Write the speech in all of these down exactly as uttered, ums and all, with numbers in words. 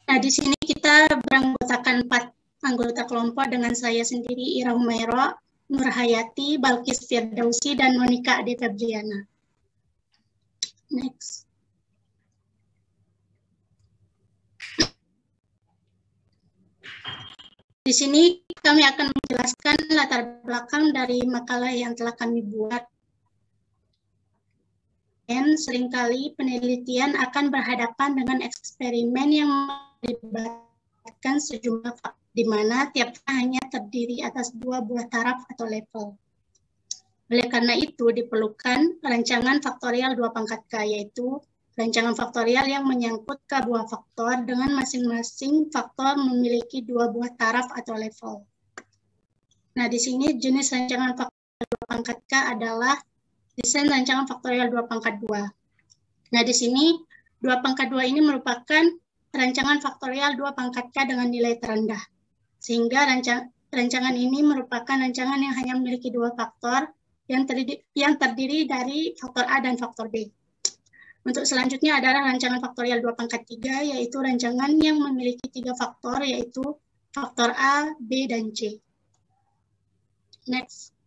Nah, di sini kita beranggotakan empat anggota kelompok dengan saya sendiri, Ira Humairo, Nur Hayati, Balkis Firdausi, dan Monika Ade Febriana. Next. Di sini kami akan menjelaskan latar belakang dari makalah yang telah kami buat. Dan seringkali penelitian akan berhadapan dengan eksperimen yang melibatkan sejumlah faktor, di mana tiapnya hanya terdiri atas dua buah taraf atau level. Oleh karena itu, diperlukan rancangan faktorial dua pangkat K, yaitu rancangan faktorial yang menyangkut K buah faktor dengan masing-masing faktor memiliki dua buah taraf atau level. Nah, di sini jenis rancangan faktorial dua pangkat K adalah desain rancangan faktorial dua pangkat dua. Nah, di sini dua pangkat dua ini merupakan rancangan faktorial dua pangkat K dengan nilai terendah. Sehingga rancang, rancangan ini merupakan rancangan yang hanya memiliki dua faktor yang terdiri, yang terdiri dari faktor A dan faktor B. Untuk selanjutnya adalah rancangan faktorial dua pangkat tiga, yaitu rancangan yang memiliki tiga faktor, yaitu faktor A, B, dan C. Next.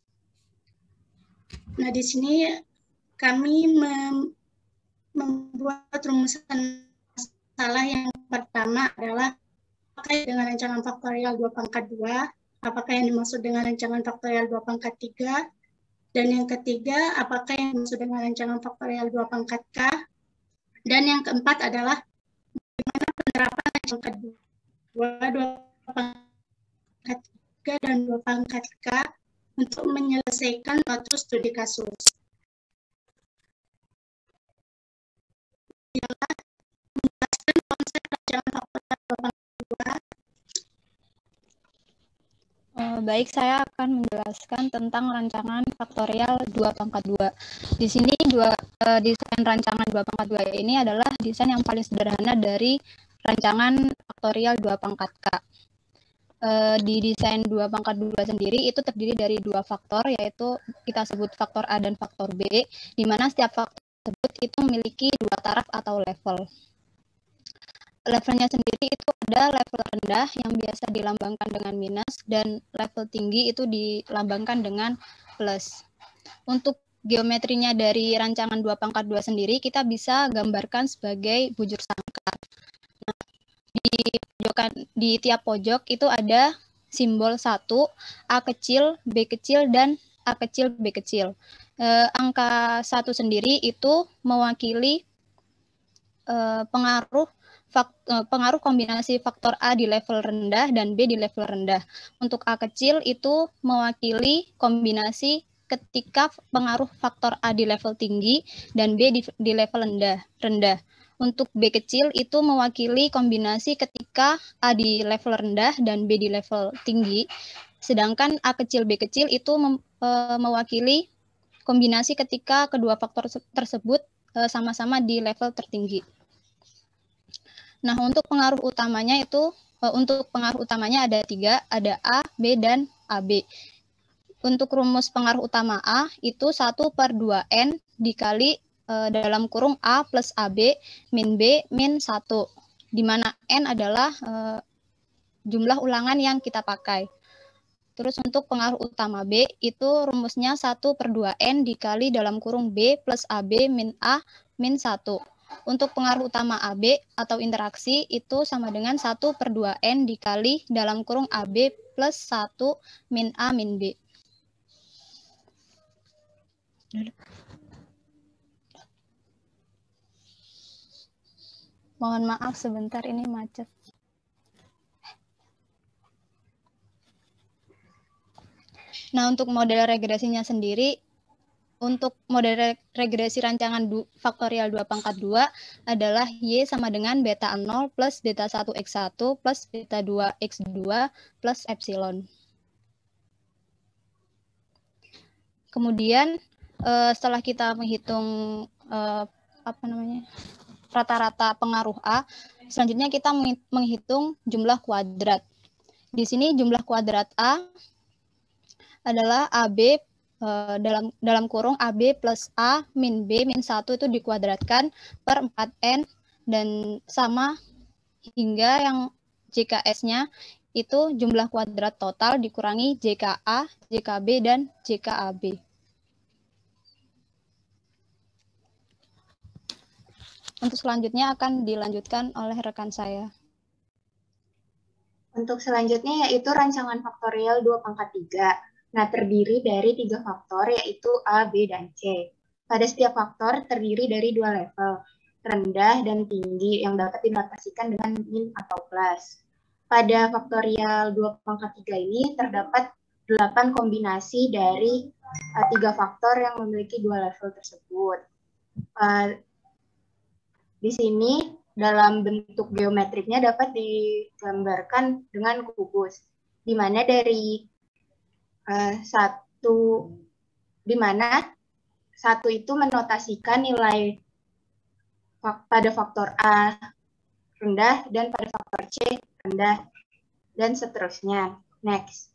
Nah, di sini kami mem membuat rumusan masalah yang pertama adalah apakah dengan rancangan faktorial dua pangkat dua, apakah yang dimaksud dengan rancangan faktorial dua pangkat tiga, dan yang ketiga, apakah yang dimaksud dengan rancangan faktorial dua pangkat K, dan yang keempat adalah bagaimana penerapan rancangan kedua, dua pangkat tiga, dan dua pangkat K untuk menyelesaikan suatu studi kasus. Ialah menjelaskan konsep rancangan faktorial dua pangkat dua. Uh, baik, saya akan menjelaskan tentang rancangan faktorial dua pangkat dua. Di sini dua uh, desain rancangan dua pangkat dua ini adalah desain yang paling sederhana dari rancangan faktorial dua pangkat K. Uh, di desain dua pangkat dua sendiri itu terdiri dari dua faktor, yaitu kita sebut faktor A dan faktor B, di mana setiap faktor tersebut itu memiliki dua taraf atau level. Levelnya sendiri itu ada level rendah yang biasa dilambangkan dengan minus dan level tinggi itu dilambangkan dengan plus. Untuk geometrinya dari rancangan dua pangkat dua sendiri kita bisa gambarkan sebagai bujur sangkar. Nah, di pojokan di tiap pojok itu ada simbol satu, A kecil, B kecil, dan A kecil, B kecil. Eh, angka satu sendiri itu mewakili eh, pengaruh pengaruh kombinasi faktor A di level rendah dan B di level rendah. Untuk A kecil itu mewakili kombinasi ketika pengaruh faktor A di level tinggi dan B di, di level rendah. rendah. Untuk B kecil itu mewakili kombinasi ketika A di level rendah dan B di level tinggi. Sedangkan A kecil, B kecil itu mem, e, mewakili kombinasi ketika kedua faktor tersebut sama-sama e, di level tertinggi. Nah, untuk pengaruh utamanya itu, untuk pengaruh utamanya ada tiga, ada A, B, dan A B. Untuk rumus pengaruh utama A itu satu per dua N dikali e, dalam kurung A plus A B min B min satu, di mana N adalah e, jumlah ulangan yang kita pakai. Terus untuk pengaruh utama B itu rumusnya satu per dua N dikali dalam kurung B plus A B min A min satu. Untuk pengaruh utama A B atau interaksi itu sama dengan satu per dua N dikali dalam kurung A B plus satu min A min B. Mohon maaf sebentar, ini macet. Nah, untuk model regresinya sendiri, untuk model regresi rancangan faktorial dua pangkat dua adalah Y sama dengan beta nol plus beta satu X satu plus beta dua X dua plus epsilon. Kemudian setelah kita menghitung apa namanya rata-rata pengaruh A, selanjutnya kita menghitung jumlah kuadrat. Di sini jumlah kuadrat A adalah A B Uh, dalam dalam kurung A B plus A min B min satu itu dikuadratkan per empat N dan sama hingga yang J K S-nya itu jumlah kuadrat total dikurangi J K A, J K B, dan J K A B. Untuk selanjutnya akan dilanjutkan oleh rekan saya. Untuk selanjutnya yaitu rancangan faktorial dua pangkat tiga. Nah, terdiri dari tiga faktor yaitu A, B, dan C. Pada setiap faktor terdiri dari dua level, rendah dan tinggi yang dapat dinotasikan dengan min atau plus. Pada faktorial dua pangkat tiga ini terdapat delapan kombinasi dari uh, tiga faktor yang memiliki dua level tersebut. Uh, di sini dalam bentuk geometriknya dapat digambarkan dengan kubus, di mana dari uh, satu, di mana satu itu menotasikan nilai pada faktor A rendah dan pada faktor C rendah, dan seterusnya. Next.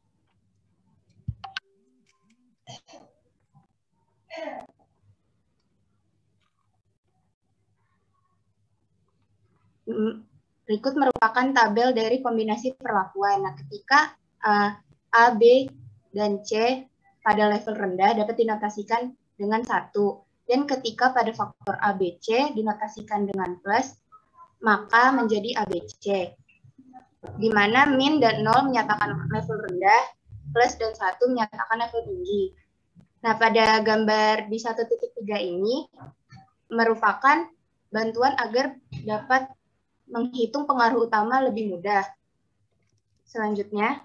Berikut merupakan tabel dari kombinasi perlakuan. Nah, ketika uh, A, B, dan C pada level rendah dapat dinotasikan dengan satu. Dan ketika pada faktor A, B, C dinotasikan dengan plus, maka menjadi A, B, C. Di mana min dan nol menyatakan level rendah, plus dan satu menyatakan level tinggi. Nah, pada gambar di satu titik tiga ini merupakan bantuan agar dapat menghitung pengaruh utama lebih mudah. Selanjutnya,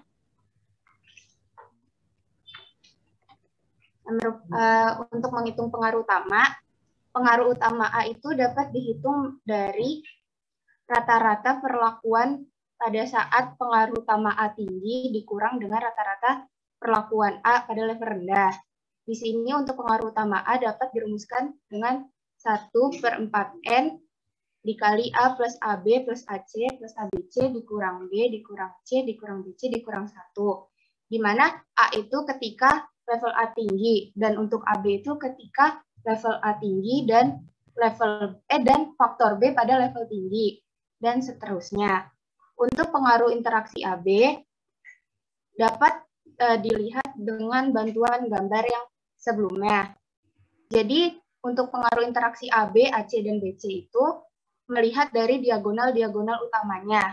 uh, untuk menghitung pengaruh utama, pengaruh utama A itu dapat dihitung dari rata-rata perlakuan pada saat pengaruh utama A tinggi dikurang dengan rata-rata perlakuan A pada level rendah. Di sini untuk pengaruh utama A dapat dirumuskan dengan satu per empat N dikali A plus A B plus A C plus A B C dikurang B dikurang C dikurang B C dikurang satu. Di mana A itu ketika level A tinggi dan untuk A B itu ketika level A tinggi dan level E dan faktor B pada level tinggi, dan seterusnya. Untuk pengaruh interaksi A B dapat uh, dilihat dengan bantuan gambar yang sebelumnya. Jadi untuk pengaruh interaksi A B, A C, dan B C itu melihat dari diagonal-diagonal utamanya.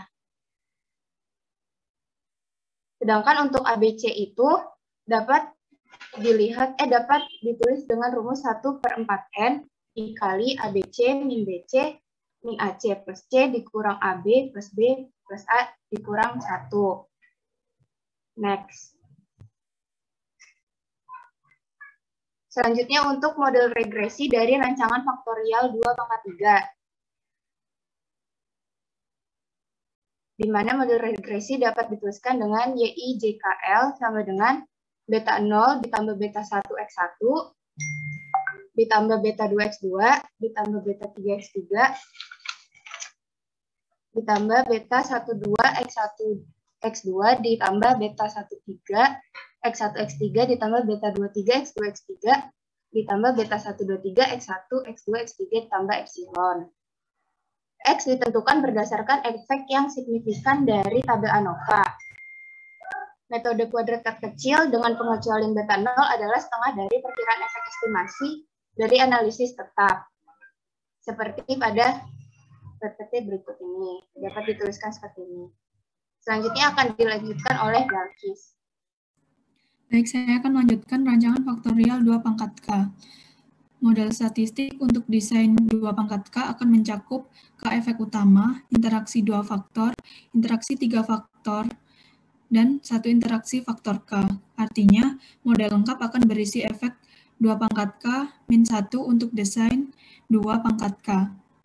Sedangkan untuk A B C itu dapat dilihat, eh dapat ditulis dengan rumus satu per empat N dikali A B C min B C min A C plus C dikurang A B plus B plus A dikurang satu. Next. Selanjutnya untuk model regresi dari rancangan faktorial dua pangkat tiga. Di mana model regresi dapat dituliskan dengan Y I J K L sama dengan beta nol ditambah beta satu X satu, ditambah beta dua X dua, ditambah beta tiga X tiga, ditambah beta satu dua X satu X dua, ditambah beta satu tiga X satu X tiga, ditambah beta dua tiga X dua X tiga, ditambah beta satu dua tiga X satu X dua X tiga, ditambah epsilon. X ditentukan berdasarkan efek yang signifikan dari tabel ANOVA. Metode kuadrat terkecil dengan pengecualian beta nol adalah setengah dari perkiraan efek estimasi dari analisis tetap. Seperti pada P P T berikut ini. Dapat dituliskan seperti ini. Selanjutnya akan dilanjutkan oleh Dalkis. Baik, saya akan melanjutkan rancangan faktorial dua pangkat K. Model statistik untuk desain dua pangkat K akan mencakup K efek utama, interaksi dua faktor, interaksi tiga faktor, dan satu interaksi faktor K. Artinya, model lengkap akan berisi efek dua pangkat K min satu untuk desain dua pangkat K.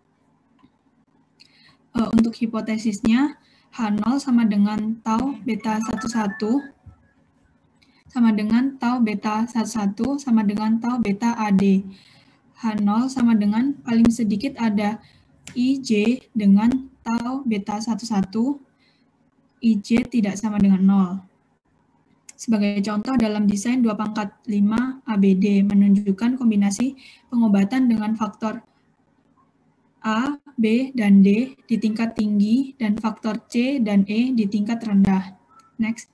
Uh, untuk hipotesisnya, H nol sama dengan tau beta satu satu sama dengan tau beta satu satu sama dengan tau beta A D. H nol sama dengan paling sedikit ada I J dengan tau beta satu satu, I J tidak sama dengan nol. Sebagai contoh dalam desain dua pangkat lima A B D menunjukkan kombinasi pengobatan dengan faktor A, B, dan D di tingkat tinggi, dan faktor C dan E di tingkat rendah. Next.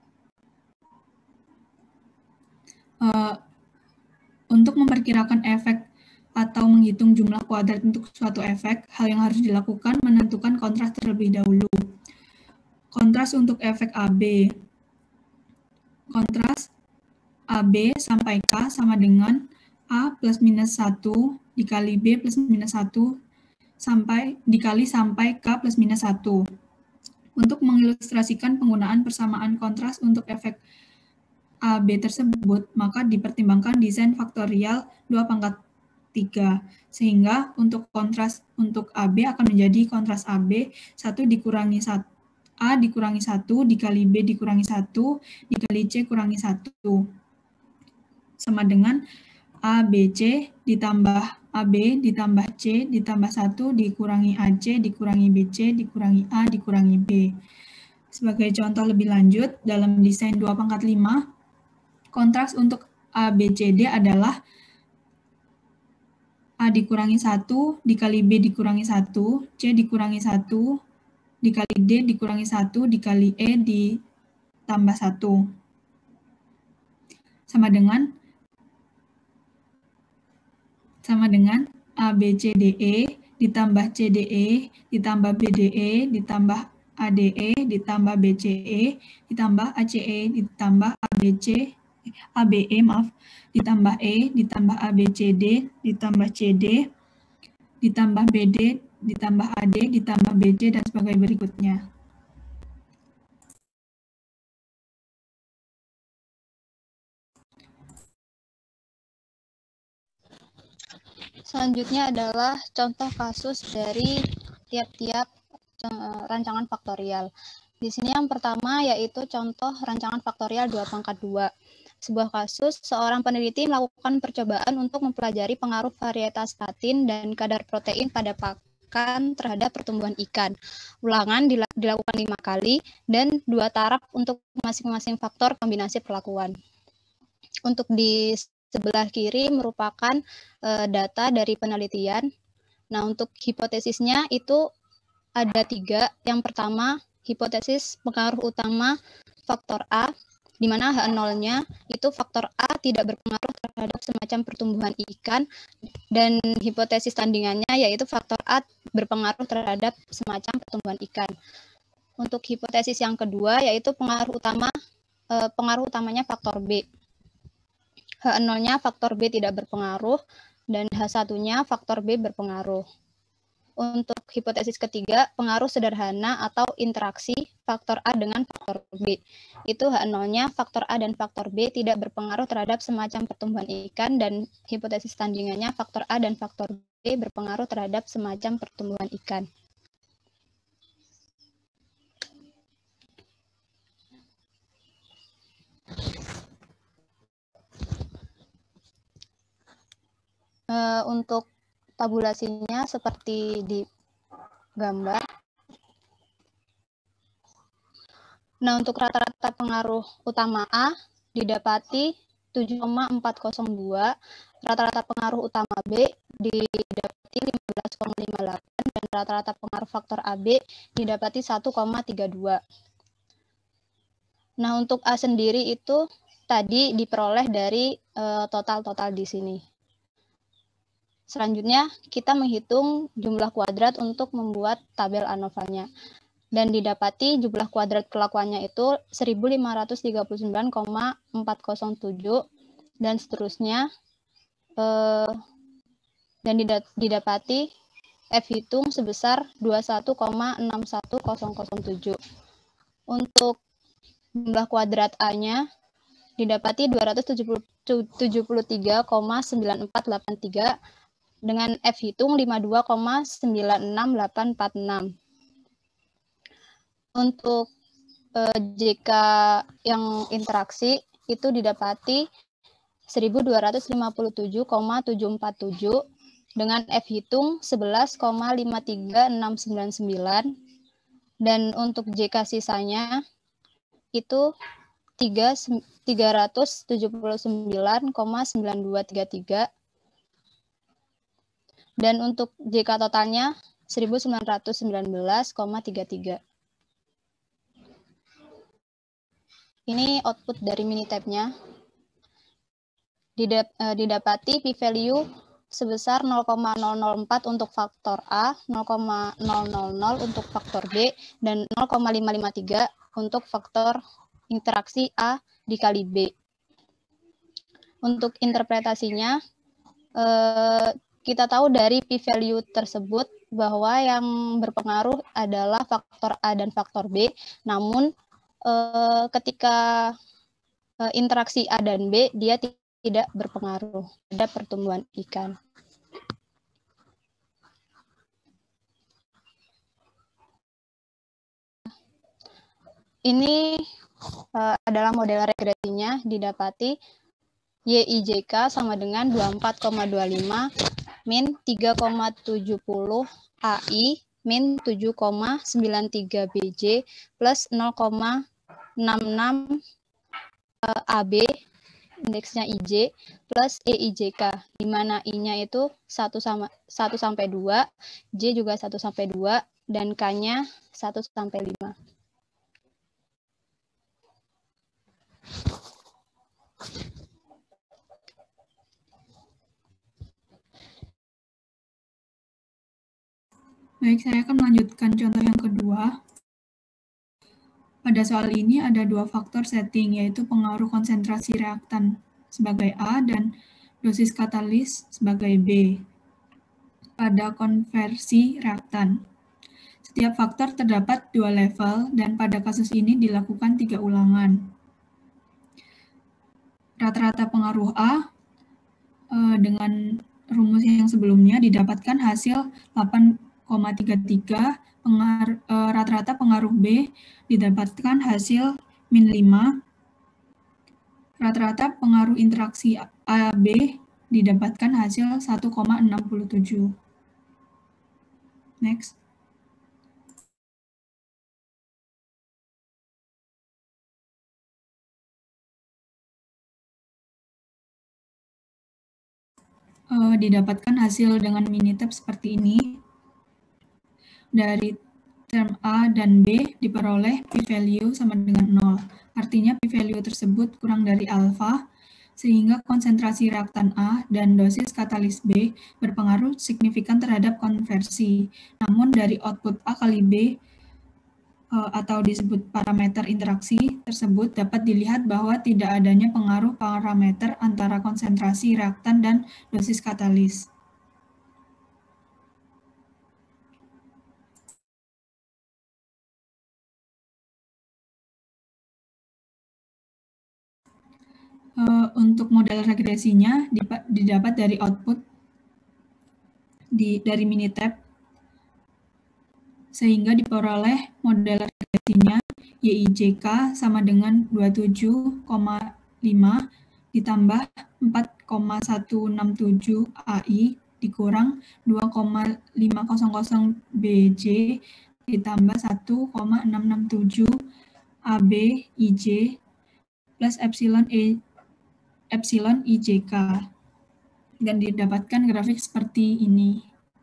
Uh, untuk memperkirakan efek atau menghitung jumlah kuadrat untuk suatu efek, hal yang harus dilakukan menentukan kontras terlebih dahulu. Kontras untuk efek A B. Kontras A B sampai K sama dengan A plus minus satu dikali B plus minus satu sampai dikali sampai K plus minus satu. Untuk mengilustrasikan penggunaan persamaan kontras untuk efek A B tersebut, maka dipertimbangkan desain faktorial dua pangkat tiga. Sehingga untuk kontras untuk A B akan menjadi kontras A B satu dikurangi satu, A dikurangi satu dikali B dikurangi satu dikali C kurangi satu. Sama dengan A B C ditambah A B ditambah C ditambah satu dikurangi A C dikurangi B C dikurangi A dikurangi B. Sebagai contoh lebih lanjut, dalam desain dua pangkat lima, kontras untuk A B C D adalah A dikurangi satu dikali B dikurangi satu, C dikurangi satu dikali D dikurangi satu dikali E ditambah satu. Sama dengan sama dengan A B C D E ditambah C D E ditambah B D E ditambah A D E ditambah B C E ditambah A C E ditambah A B C A B E maaf ditambah E ditambah A B C D ditambah C D ditambah B D ditambah A D ditambah B C dan sebagainya berikutnya. Selanjutnya adalah contoh kasus dari tiap-tiap rancangan faktorial. Di sini yang pertama yaitu contoh rancangan faktorial dua pangkat dua. Sebuah kasus, seorang peneliti melakukan percobaan untuk mempelajari pengaruh varietas statin dan kadar protein pada pakan terhadap pertumbuhan ikan. Ulangan dilakukan lima kali dan dua taraf untuk masing-masing faktor kombinasi perlakuan. Untuk di sebelah kiri merupakan uh, data dari penelitian. Nah, untuk hipotesisnya itu ada tiga. Yang pertama, hipotesis pengaruh utama faktor A, di mana H nol-nya itu faktor A tidak berpengaruh terhadap semacam pertumbuhan ikan, dan hipotesis tandingannya yaitu faktor A berpengaruh terhadap semacam pertumbuhan ikan. Untuk hipotesis yang kedua yaitu pengaruh utama uh, pengaruh utamanya faktor B. H nol-nya faktor B tidak berpengaruh, dan H satu-nya faktor B berpengaruh. Untuk hipotesis ketiga, pengaruh sederhana atau interaksi faktor A dengan faktor B. Itu H nol-nya faktor A dan faktor B tidak berpengaruh terhadap semacam pertumbuhan ikan, dan hipotesis tandingannya faktor A dan faktor B berpengaruh terhadap semacam pertumbuhan ikan. Uh, untuk tabulasinya seperti di gambar. Nah, untuk rata-rata pengaruh utama A didapati tujuh koma empat nol dua, rata-rata pengaruh utama B didapati lima belas koma lima delapan, dan rata-rata pengaruh faktor A B didapati satu koma tiga dua. Nah, untuk A sendiri itu tadi diperoleh dari total-total uh, di sini. Selanjutnya, kita menghitung jumlah kuadrat untuk membuat tabel ANOVA-nya. Dan didapati jumlah kuadrat perlakuannya itu seribu lima ratus tiga puluh sembilan koma empat nol tujuh, dan seterusnya. Eh, dan didapati F hitung sebesar dua puluh satu koma enam satu nol nol tujuh. Untuk jumlah kuadrat A-nya didapati dua ratus tujuh puluh tiga koma sembilan empat delapan tiga, dengan F hitung lima puluh dua koma sembilan enam delapan empat enam. Untuk eh, J K yang interaksi itu didapati seribu dua ratus lima puluh tujuh koma tujuh empat tujuh, dengan F hitung sebelas koma lima tiga enam sembilan sembilan, dan untuk J K sisanya itu tiga ratus tujuh puluh sembilan koma sembilan dua tiga tiga. Dan untuk J K totalnya seribu sembilan ratus sembilan belas koma tiga tiga. Ini output dari Minitab-nya. Didap, eh, didapati p-value sebesar nol koma nol nol empat untuk faktor A, nol koma nol nol nol untuk faktor B, dan nol koma lima lima tiga untuk faktor interaksi A dikali B. Untuk interpretasinya, eh, kita tahu dari p-value tersebut bahwa yang berpengaruh adalah faktor A dan faktor B, namun eh, ketika eh, interaksi A dan B, dia tidak berpengaruh pada pertumbuhan ikan. Ini uh, adalah model regresinya, didapati Y I J K sama dengan dua puluh empat koma dua lima min tiga koma tujuh nol A I min tujuh koma sembilan tiga B J plus nol koma enam enam uh, A B, indeksnya I J, plus E I J K, di mana I-nya itu satu sampai dua, J juga satu sampai dua, dan K-nya satu sampai lima. Baik, saya akan melanjutkan contoh yang kedua. Pada soal ini ada dua faktor setting, yaitu pengaruh konsentrasi reaktan sebagai A dan dosis katalis sebagai B pada konversi reaktan. Setiap faktor terdapat dua level, dan pada kasus ini dilakukan tiga ulangan. Rata-rata pengaruh A eh, dengan rumus yang sebelumnya didapatkan hasil delapan koma tiga tiga, pengar, eh, rata-rata pengaruh B didapatkan hasil min lima, rata-rata pengaruh interaksi A B didapatkan hasil satu koma enam tujuh. Next. Uh, didapatkan hasil dengan Minitab seperti ini. Dari term A dan B diperoleh p-value sama dengan nol. Artinya p-value tersebut kurang dari alfa, sehingga konsentrasi reaktan A dan dosis katalis B berpengaruh signifikan terhadap konversi. Namun dari output A kali B atau disebut parameter interaksi tersebut dapat dilihat bahwa tidak adanya pengaruh parameter antara konsentrasi reaktan dan dosis katalis. Uh, untuk model regresinya didapat dari output di, dari Minitab, sehingga diperoleh model regresinya Y I J K sama dengan dua puluh tujuh koma lima ditambah empat koma satu enam tujuh A I dikurang dua koma lima nol nol B J ditambah satu koma enam enam tujuh A B I J plus epsilon E epsilon I J K, dan didapatkan grafik seperti ini.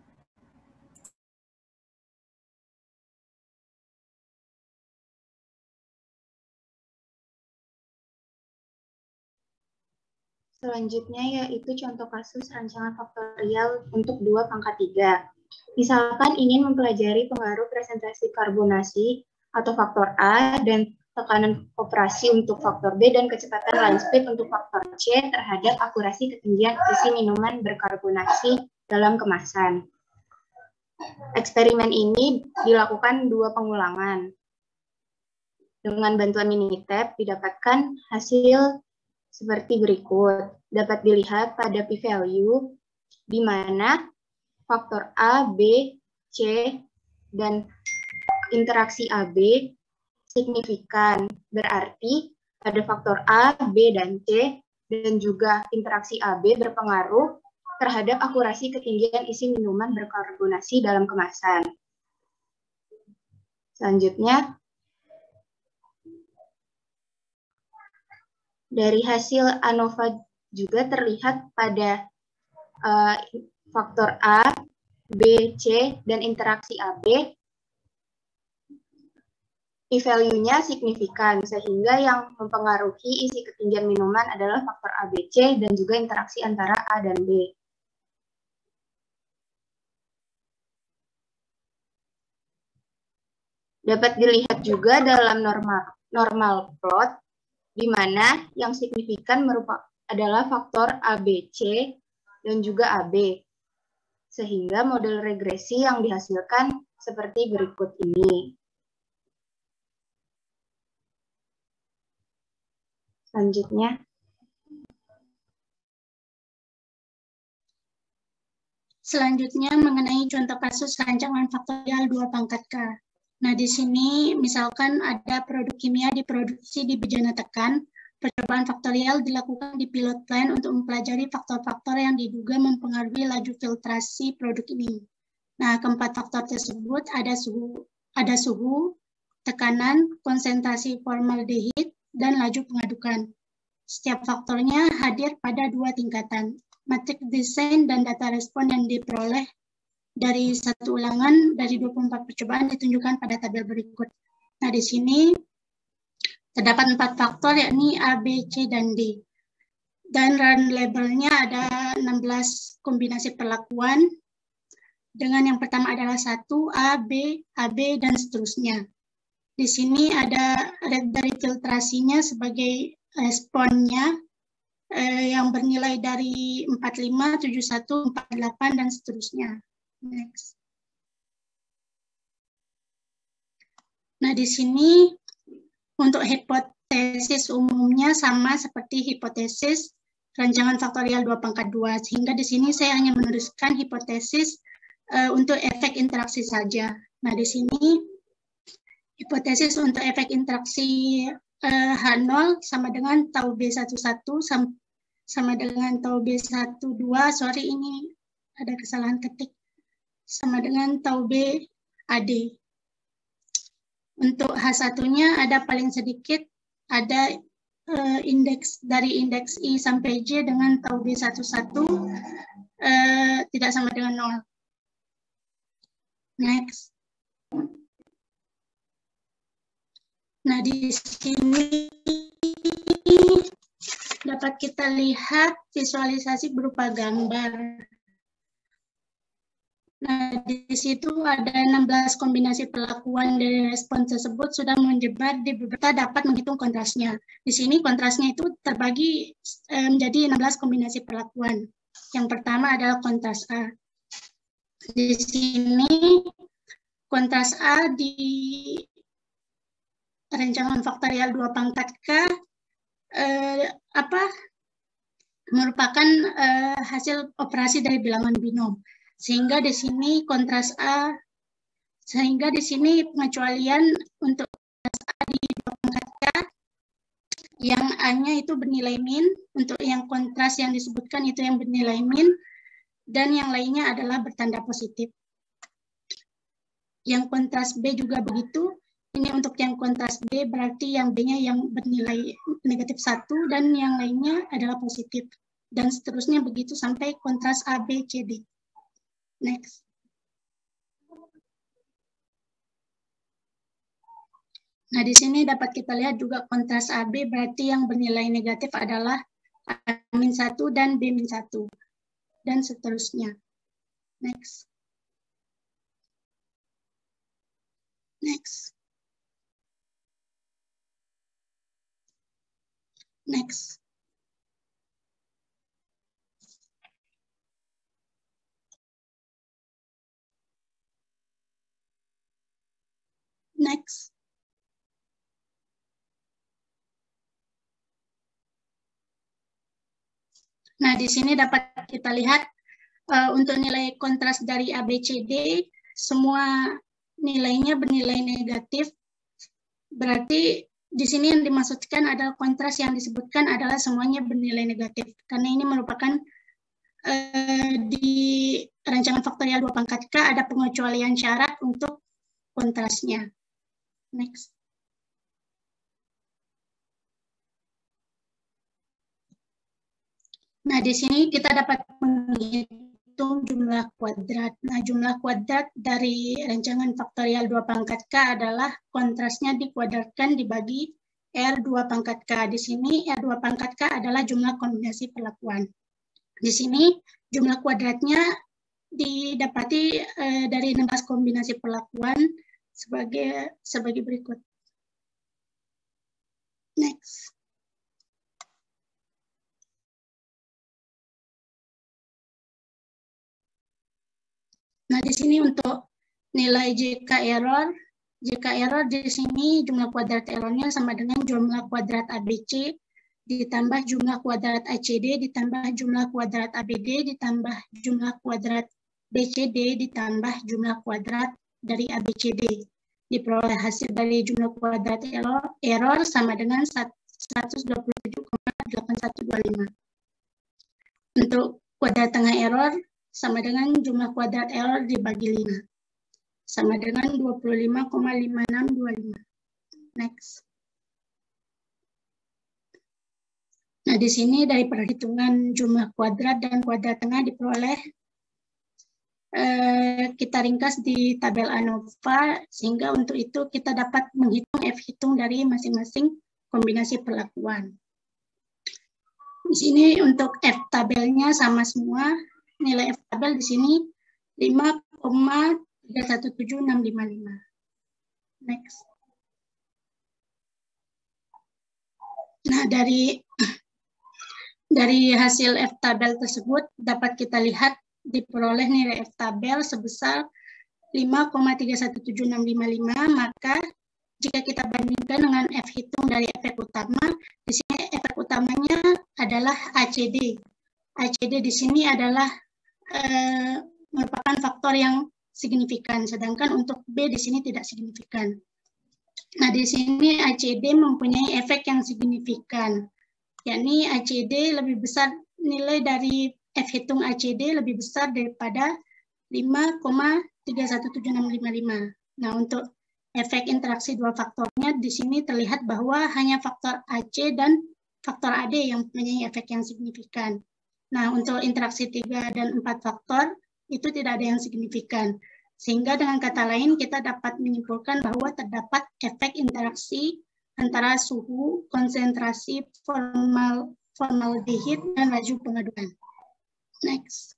Selanjutnya yaitu contoh kasus rancangan faktorial untuk dua pangkat tiga. Misalkan ingin mempelajari pengaruh presentasi karbonasi atau faktor A dan tekanan operasi untuk faktor B dan kecepatan line speed untuk faktor C terhadap akurasi ketinggian isi minuman berkarbonasi dalam kemasan. Eksperimen ini dilakukan dua pengulangan. Dengan bantuan Minitab didapatkan hasil seperti berikut. Dapat dilihat pada p-value di mana faktor A, B, C, dan interaksi A B signifikan. Berarti pada faktor A, B, dan C, dan juga interaksi A B berpengaruh terhadap akurasi ketinggian isi minuman berkarbonasi dalam kemasan. Selanjutnya, dari hasil ANOVA juga terlihat pada uh, faktor A B, C, dan interaksi A B, P-value-nya signifikan, sehingga yang mempengaruhi isi ketinggian minuman adalah faktor A B C dan juga interaksi antara A dan B. Dapat dilihat juga dalam normal, normal plot, di mana yang signifikan merupakan adalah faktor A B C dan juga A B. Sehingga model regresi yang dihasilkan seperti berikut ini. Selanjutnya. Selanjutnya mengenai contoh kasus rancangan faktorial dua pangkat K. Nah, di sini misalkan ada produk kimia diproduksi di bejana tekan, percobaan faktorial dilakukan di pilot plant untuk mempelajari faktor-faktor yang diduga mempengaruhi laju filtrasi produk ini. Nah, keempat faktor tersebut ada suhu, ada suhu, tekanan, konsentrasi formaldehid, dan laju pengadukan. Setiap faktornya hadir pada dua tingkatan. Matrik desain dan data respon yang diperoleh dari satu ulangan dari dua puluh empat percobaan ditunjukkan pada tabel berikut. Nah, di sini terdapat empat faktor, yakni A, B, C, dan D. Dan run labelnya ada enam belas kombinasi perlakuan, dengan yang pertama adalah satu, A, B, A B, dan seterusnya. Di sini ada rate dari filtrasinya sebagai responnya, eh, yang bernilai dari empat puluh lima, tujuh puluh satu, empat puluh delapan, dan seterusnya. Next. Nah, di sini untuk hipotesis umumnya sama seperti hipotesis rancangan faktorial dua pangkat dua, sehingga di sini saya hanya menuliskan hipotesis uh, untuk efek interaksi saja. Nah, di sini hipotesis untuk efek interaksi uh, H nol sama dengan tau B satu satu sama, sama dengan tau B satu dua, sorry ini ada kesalahan ketik, sama dengan tau B A D. Untuk H satu-nya ada paling sedikit, ada uh, indeks dari indeks I sampai J dengan tau B satu satu uh, tidak sama dengan nol. Next. Nah, di sini dapat kita lihat visualisasi berupa gambar. Nah, di situ ada enam belas kombinasi perlakuan dari respon tersebut sudah menyebar di beberapa, dapat menghitung kontrasnya. Di sini kontrasnya itu terbagi eh, menjadi enam belas kombinasi perlakuan. Yang pertama adalah kontras A. Di sini kontras A di rancangan faktorial dua pangkat K eh, apa merupakan eh, hasil operasi dari bilangan binom. Sehingga di sini kontras A, sehingga di sini pengecualian untuk kontras A di dua pangkat K, yang A-nya itu bernilai min, untuk yang kontras yang disebutkan itu yang bernilai min, dan yang lainnya adalah bertanda positif. Yang kontras B juga begitu, ini untuk yang kontras B berarti yang B-nya yang bernilai negatif satu, dan yang lainnya adalah positif. Dan seterusnya begitu sampai kontras A, B, C, D. Next. Nah, di sini dapat kita lihat juga kontras A B berarti yang bernilai negatif adalah A minus satu dan B minus satu. Dan seterusnya. Next. Next. Next. Next. Nah, di sini dapat kita lihat uh, untuk nilai kontras dari A B C D, semua nilainya bernilai negatif. Berarti di sini yang dimaksudkan adalah kontras yang disebutkan adalah semuanya bernilai negatif. Karena ini merupakan uh, di rancangan faktorial dua pangkat K ada pengecualian syarat untuk kontrasnya. Next. Nah, di sini kita dapat menghitung menghitung jumlah kuadrat. Nah, jumlah kuadrat dari rancangan faktorial dua pangkat K adalah kontrasnya dikuadratkan dibagi R dua pangkat K. Di sini R dua pangkat K adalah jumlah kombinasi perlakuan. Di sini jumlah kuadratnya didapati eh, dari enam belas kombinasi perlakuan sebagai sebagai berikut. Next. Nah, di sini untuk nilai J K error, J K error di sini jumlah kuadrat errornya sama dengan jumlah kuadrat A B C ditambah jumlah kuadrat A C D ditambah jumlah kuadrat A B D ditambah jumlah kuadrat B C D ditambah jumlah kuadrat dari A B C D. Diperoleh hasil dari jumlah kuadrat error, error sama dengan seratus dua puluh tujuh koma delapan satu dua lima. Untuk kuadrat tengah error sama dengan jumlah kuadrat error dibagi lima. Sama dengan dua puluh lima koma lima enam dua lima. Next. Nah, di sini dari perhitungan jumlah kuadrat dan kuadrat tengah diperoleh, eh, kita ringkas di tabel ANOVA, sehingga untuk itu kita dapat menghitung F hitung dari masing-masing kombinasi perlakuan. Di sini untuk F tabelnya sama semua. Nilai F tabel di sini lima koma tiga satu tujuh enam lima lima. Next. Nah, dari dari hasil F tabel tersebut dapat kita lihat diperoleh nilai F tabel sebesar lima koma tiga satu tujuh enam lima lima, maka jika kita bandingkan dengan F hitung dari efek utama, di sini efek utamanya adalah A C D. A C D di sini adalah eh, merupakan faktor yang signifikan, sedangkan untuk B di sini tidak signifikan. Nah, di sini A C D mempunyai efek yang signifikan, yakni A C D lebih besar, nilai dari F hitung A C D lebih besar daripada lima koma tiga satu tujuh enam lima lima. Nah, untuk efek interaksi dua faktornya di sini terlihat bahwa hanya faktor A C dan faktor A D yang mempunyai efek yang signifikan. Nah, untuk interaksi tiga dan empat faktor itu tidak ada yang signifikan. Sehingga dengan kata lain kita dapat menyimpulkan bahwa terdapat efek interaksi antara suhu, konsentrasi formal formaldehid dan laju pengaduan. Next.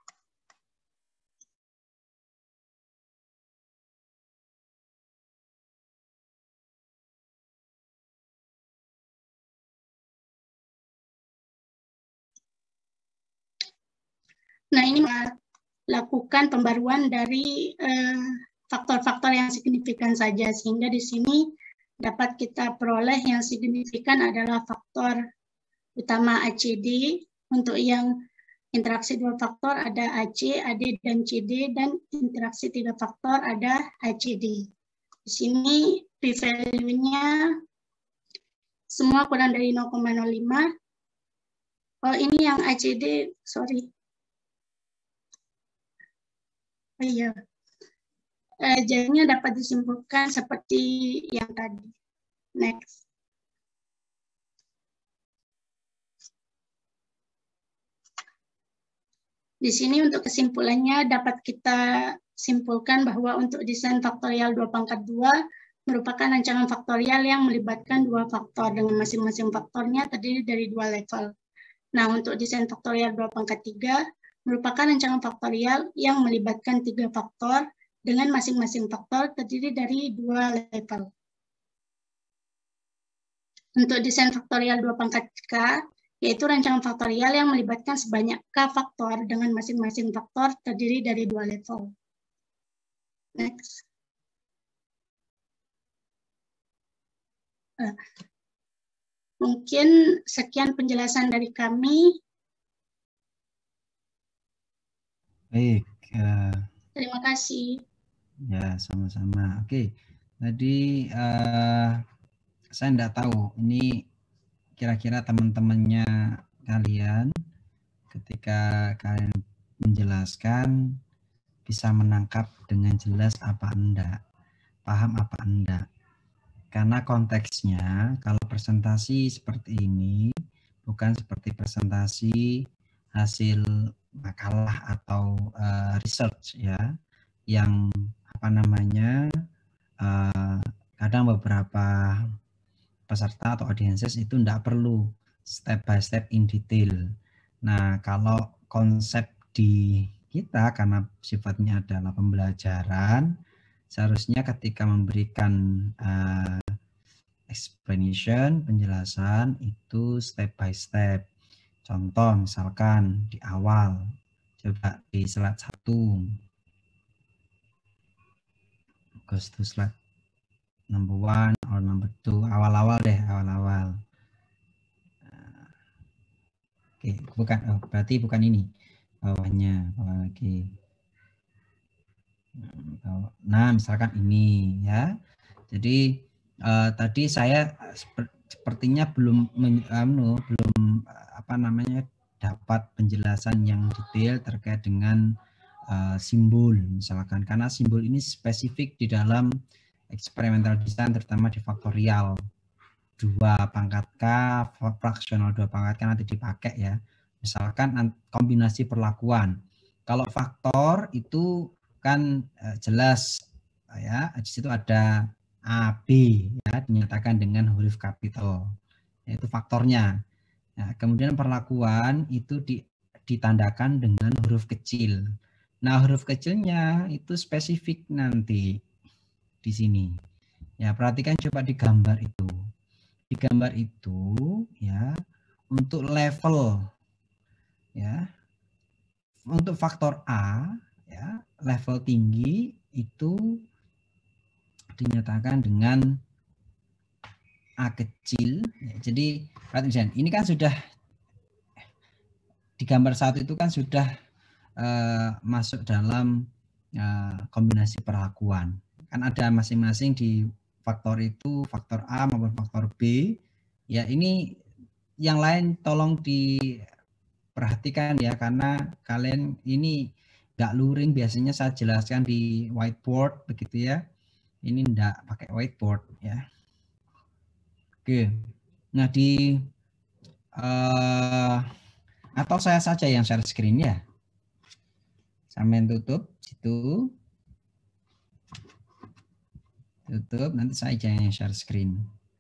Nah, ini melakukan pembaruan dari faktor-faktor eh, yang signifikan saja, sehingga di sini dapat kita peroleh yang signifikan adalah faktor utama A C D. Untuk yang interaksi dua faktor ada A C, A D, dan C D, dan interaksi tiga faktor ada A C D. Di sini p-value-nya semua kurang dari nol koma nol lima. Oh, ini yang A C D, sorry. Oh, iya. Eh, jadinya dapat disimpulkan seperti yang tadi. Next. Di sini untuk kesimpulannya dapat kita simpulkan bahwa untuk desain faktorial dua pangkat dua merupakan rancangan faktorial yang melibatkan dua faktor dengan masing-masing faktornya terdiri dari dua level. Nah, untuk desain faktorial dua pangkat tiga merupakan rancangan faktorial yang melibatkan tiga faktor dengan masing-masing faktor terdiri dari dua level. Untuk desain faktorial dua pangkat K, yaitu rancangan faktorial yang melibatkan sebanyak K faktor dengan masing-masing faktor terdiri dari dua level. Next. Uh, mungkin sekian penjelasan dari kami. Baik. Uh, Terima kasih. Ya, sama-sama. Oke, tadi uh, saya tidak tahu ini kira-kira teman-temannya kalian ketika kalian menjelaskan bisa menangkap dengan jelas apa enggak, paham apa enggak. Karena konteksnya kalau presentasi seperti ini bukan seperti presentasi hasil makalah atau uh, research ya, yang apa namanya uh, kadang beberapa peserta atau audiences itu tidak perlu step by step in detail. Nah, kalau konsep di kita karena sifatnya adalah pembelajaran, seharusnya ketika memberikan uh, explanation, penjelasan itu step by step. Contoh misalkan di awal, coba di slide satu, goes to slide number one or number two, awal-awal deh, awal-awal. Oke, bukan, oh, berarti bukan ini, bawahnya, bawah lagi. Nah, misalkan ini ya. Jadi eh, tadi saya sepertinya belum anu, belum apa namanya dapat penjelasan yang detail terkait dengan uh, simbol misalkan, karena simbol ini spesifik di dalam experimental design terutama di faktorial dua pangkat K, fraksional dua pangkat K nanti dipakai ya. Misalkan kombinasi perlakuan. Kalau faktor itu kan uh, jelas ya, di situ ada A, B ya, dinyatakan dengan huruf kapital, yaitu faktornya. Nah, kemudian perlakuan itu ditandakan dengan huruf kecil. Nah, huruf kecilnya itu spesifik nanti di sini. Ya, perhatikan coba di gambar itu. Di gambar itu ya, untuk level ya, untuk faktor A ya, level tinggi itu dinyatakan dengan A kecil. Ya, jadi perhatikan, ini kan sudah di gambar satu itu kan sudah uh, masuk dalam uh, kombinasi perlakuan. Kan ada masing-masing di faktor itu, faktor A maupun faktor B. Ya, ini yang lain tolong diperhatikan ya, karena kalian ini nggak luring, biasanya saya jelaskan di whiteboard begitu ya. Ini enggak pakai whiteboard ya. Oke. Nah, di uh, atau saya saja yang share screen ya. Sampai tutup situ. Tutup, nanti saya yang share screen.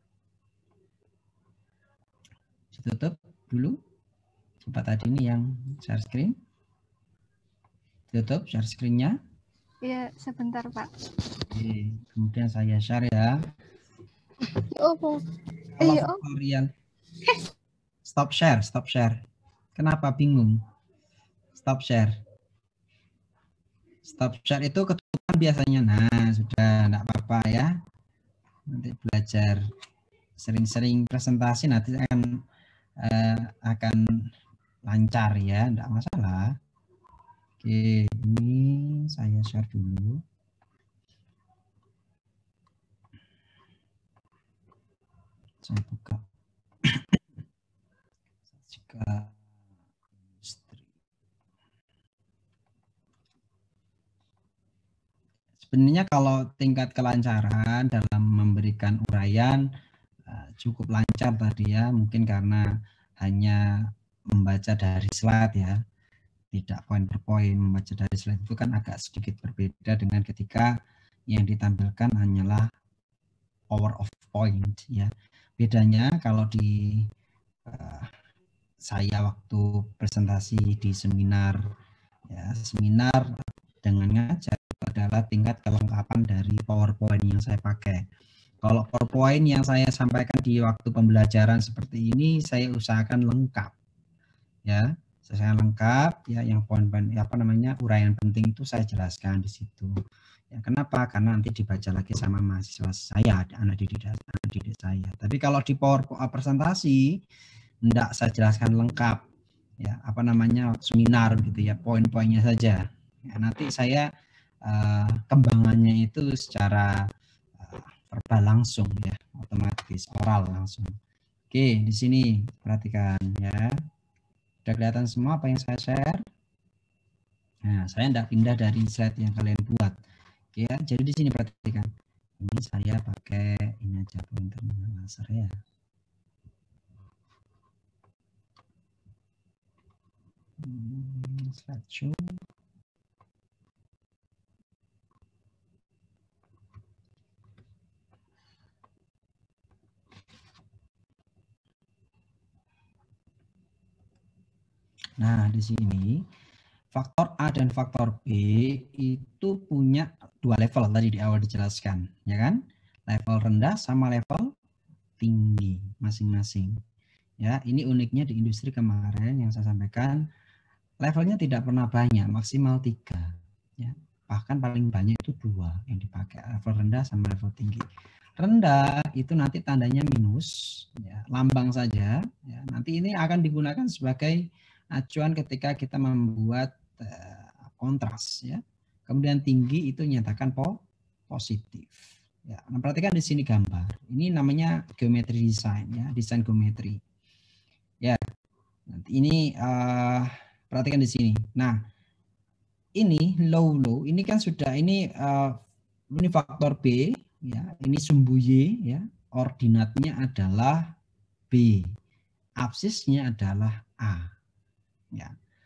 Ditutup dulu. Coba tadi ini yang share screen. Tutup share screen-nya. Iya, sebentar, Pak. Oke, kemudian saya share ya. Oh, oh. Kalau Eh, oh. tutorial. Stop share, stop share. Kenapa bingung? Stop share. Stop share itu ketutupan biasanya. Nah, sudah enggak apa-apa ya. Nanti belajar sering-sering presentasi nanti akan eh, akan lancar ya, enggak masalah. Oke, ini saya share dulu. Saya buka. Jika industri. Sebenarnya kalau tingkat kelancaran dalam memberikan uraian cukup lancar tadi ya, mungkin karena hanya membaca dari slide ya, tidak poin per poin. Membaca dari slide itu kan agak sedikit berbeda dengan ketika yang ditampilkan hanyalah power of point ya. Bedanya kalau di uh, saya waktu presentasi di seminar ya, seminar dengan ngajar itu adalah tingkat kelengkapan dari PowerPoint yang saya pakai. Kalau PowerPoint yang saya sampaikan di waktu pembelajaran seperti ini, saya usahakan lengkap ya. Saya lengkap ya, yang poin-poin apa namanya uraian penting itu saya jelaskan di situ. Ya, kenapa? Karena nanti dibaca lagi sama mahasiswa saya, anak didik, anak didik saya. Tapi kalau di PowerPoint presentasi enggak saya jelaskan lengkap ya, apa namanya seminar gitu ya, poin-poinnya saja. Ya, nanti saya uh, kembangannya itu secara uh, verbal langsung ya, otomatis oral langsung. Oke, di sini perhatikan ya. Sudah kelihatan semua apa yang saya share? Nah, saya tidak pindah dari slide yang kalian buat. Oke ya, jadi di sini perhatikan. Ini saya pakai ini aja pointernya laser ya. Hmm, slideshow. Nah, di sini faktor A dan faktor B itu punya dua level tadi di awal dijelaskan, ya kan? Level rendah sama level tinggi masing-masing. Ya, ini uniknya di industri kemarin yang saya sampaikan, levelnya tidak pernah banyak, maksimal tiga. Ya, bahkan paling banyak itu dua yang dipakai, level rendah sama level tinggi. Rendah itu nanti tandanya minus, ya, lambang saja. Ya, nanti ini akan digunakan sebagai acuan ketika kita membuat uh, kontras, ya. Kemudian tinggi itu nyatakan po positif. Ya, nah perhatikan di sini gambar. Ini namanya geometri desain, ya, desain geometri. Ya, nanti ini uh, perhatikan di sini. Nah, ini low low, ini kan sudah ini uh, ini faktor B, ya, ini sumbu Y, ya, ordinatnya adalah B, absisnya adalah A. Ya.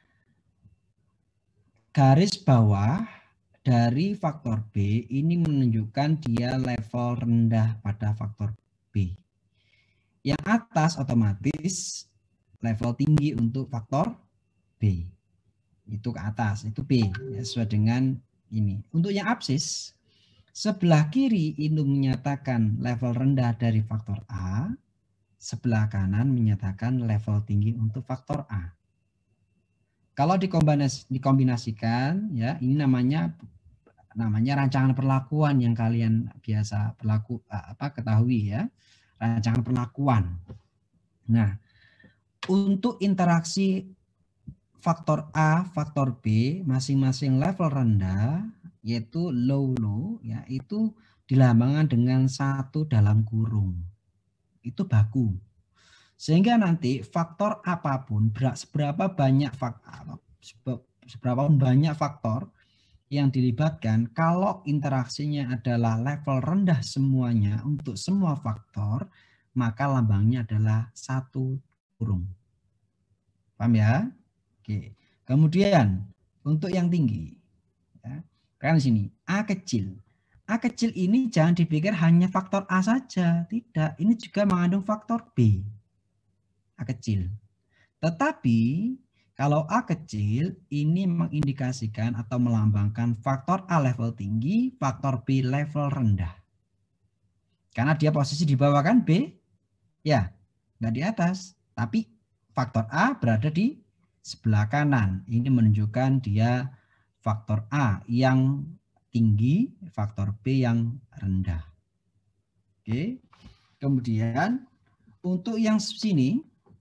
Garis bawah dari faktor B ini menunjukkan dia level rendah pada faktor B. Yang atas otomatis level tinggi untuk faktor B. Itu ke atas, itu B, ya, sesuai dengan ini. Untuk yang absis, sebelah kiri ini menyatakan level rendah dari faktor A, sebelah kanan menyatakan level tinggi untuk faktor A. Kalau dikombinasi, dikombinasikan, ya, ini namanya namanya rancangan perlakuan yang kalian biasa berlaku apa ketahui, ya, rancangan perlakuan. Nah, untuk interaksi faktor A, faktor B, masing-masing level rendah, yaitu low low, ya, itu dilambangkan dengan satu dalam kurung. Itu baku. Sehingga nanti faktor apapun, seberapa banyak faktor, seberapa banyak faktor yang dilibatkan, kalau interaksinya adalah level rendah semuanya untuk semua faktor, maka lambangnya adalah satu kurung. Paham ya? Oke. Kemudian untuk yang tinggi, ya, kan di sini A kecil. A kecil ini jangan dipikir hanya faktor A saja, tidak. Ini juga mengandung faktor B. A kecil. Tetapi kalau A kecil ini mengindikasikan atau melambangkan faktor A level tinggi, faktor B level rendah. Karena dia posisi di bawah kan B, ya, nggak di atas. Tapi faktor A berada di sebelah kanan. Ini menunjukkan dia faktor A yang tinggi, faktor B yang rendah. Oke. Kemudian untuk yang sini,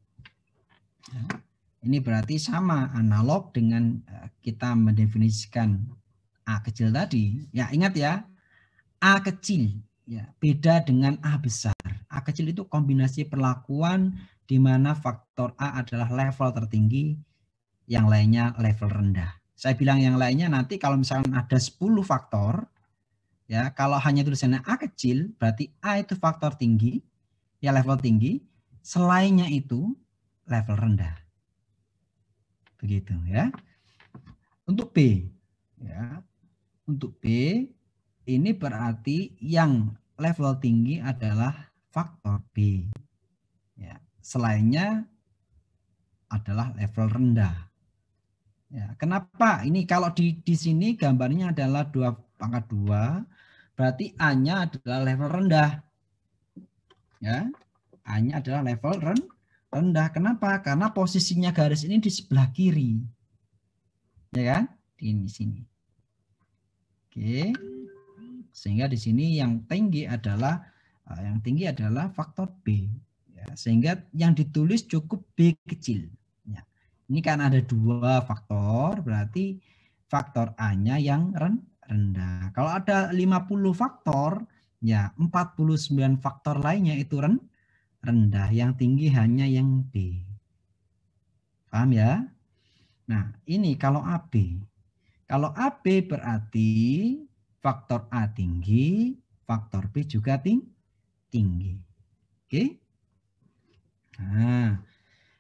ini berarti sama analog dengan kita mendefinisikan A kecil tadi. Ya, ingat ya, A kecil, ya, beda dengan A besar. A kecil itu kombinasi perlakuan di mana faktor A adalah level tertinggi, yang lainnya level rendah. Saya bilang yang lainnya nanti kalau misalnya ada sepuluh faktor, ya, kalau hanya tulisannya A kecil, berarti A itu faktor tinggi, ya, level tinggi, selainnya itu level rendah. Begitu, ya. Untuk B, ya, untuk B ini berarti yang level tinggi adalah faktor B, ya, selainnya adalah level rendah. Ya, kenapa? Ini kalau di di sini gambarnya adalah dua pangkat dua, berarti A-nya adalah level rendah. Ya, A-nya adalah level rendah. Rendah. Kenapa? Karena posisinya garis ini di sebelah kiri. Ya kan? Di sini. Oke. Sehingga di sini yang tinggi adalah yang tinggi adalah faktor B. Ya, sehingga yang ditulis cukup B kecil. Ya. Ini kan ada dua faktor, berarti faktor A-nya yang rendah. Kalau ada lima puluh faktor, ya empat puluh sembilan faktor lainnya itu rendah. rendah, yang tinggi hanya yang B. Paham ya? Nah, ini kalau A B. Kalau A B berarti faktor A tinggi, faktor B juga tinggi. Oke? Nah,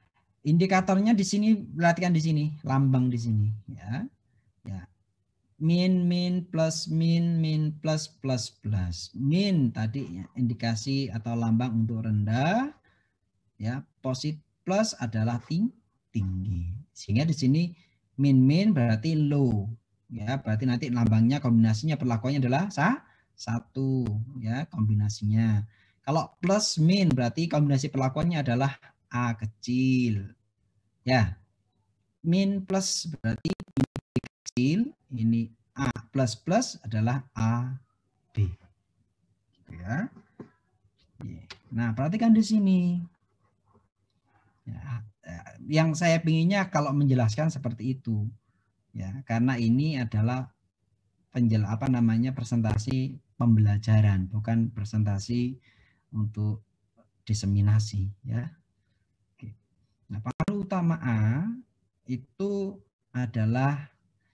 indikatornya di sini, perhatikan di sini, lambang di sini, ya. Ya. Min, min, plus, min, min, plus, plus, plus. Min tadi ya, indikasi atau lambang untuk rendah, ya. Positif plus adalah ting tinggi. Sehingga di sini min, min berarti low, ya. Berarti nanti lambangnya kombinasinya perlakuannya adalah sa satu, ya, kombinasinya. Kalau plus min berarti kombinasi perlakuannya adalah A kecil. Ya. Min plus berarti min kecil, ini A plus plus adalah A B. Ya. Nah, perhatikan di sini. Ya, yang saya pinginnya kalau menjelaskan seperti itu. Ya, karena ini adalah penjel apa namanya presentasi pembelajaran, bukan presentasi untuk diseminasi, ya. Oke. Nah, pengaruh utama A itu adalah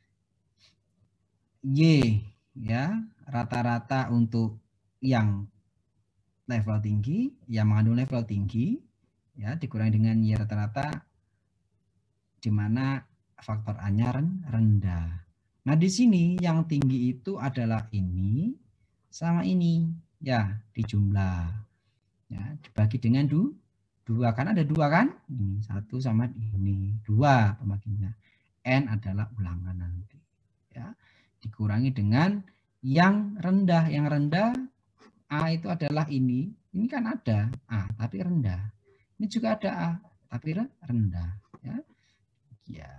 Y, ya, rata-rata untuk yang level tinggi, yang mengandung level tinggi, ya, dikurangi dengan Y rata-rata, di mana faktor A-nya rendah. Nah, di sini yang tinggi itu adalah ini sama ini, ya, di jumlah. Ya, dibagi dengan du, dua, kan ada dua kan? Ini satu sama ini dua pembaginya. N adalah ulangan nanti. Ya, dikurangi dengan yang rendah. Yang rendah A itu adalah ini. Ini kan ada A tapi rendah. Ini juga ada A tapi rendah. Ya, ya.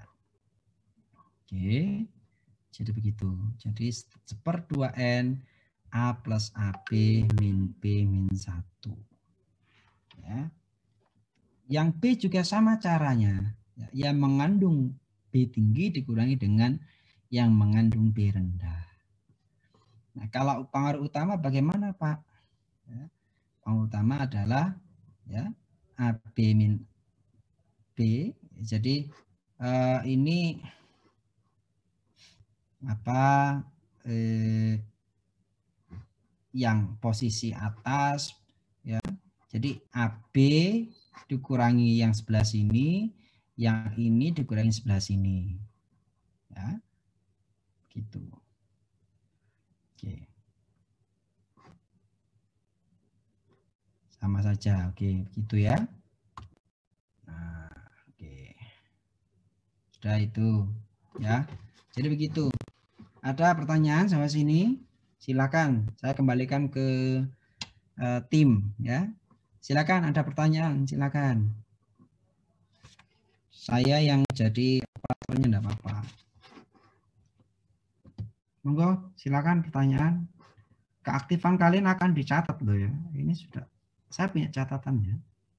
Oke. Jadi begitu. Jadi seper dua N A plus A B min B min satu. Ya. Yang B juga sama caranya, ya, yang mengandung B tinggi dikurangi dengan yang mengandung B rendah. Nah, kalau pengaruh utama bagaimana, Pak? Ya, pengaruh utama adalah, ya, A B min B. Jadi eh, ini apa? Eh, yang posisi atas, ya. Jadi A B dikurangi yang sebelah sini, yang ini dikurangi sebelah sini. Ya. Gitu. Oke. Sama saja. Oke, begitu ya. Nah, oke. Sudah itu, ya. Jadi begitu. Ada pertanyaan sampai sini? Silakan. Saya kembalikan ke uh, tim, ya. Silakan, ada pertanyaan, silakan. Saya yang jadi operatornya enggak apa-apa. Monggo, silakan pertanyaan. Keaktifan kalian akan dicatat loh ya. Ini sudah, saya punya catatannya.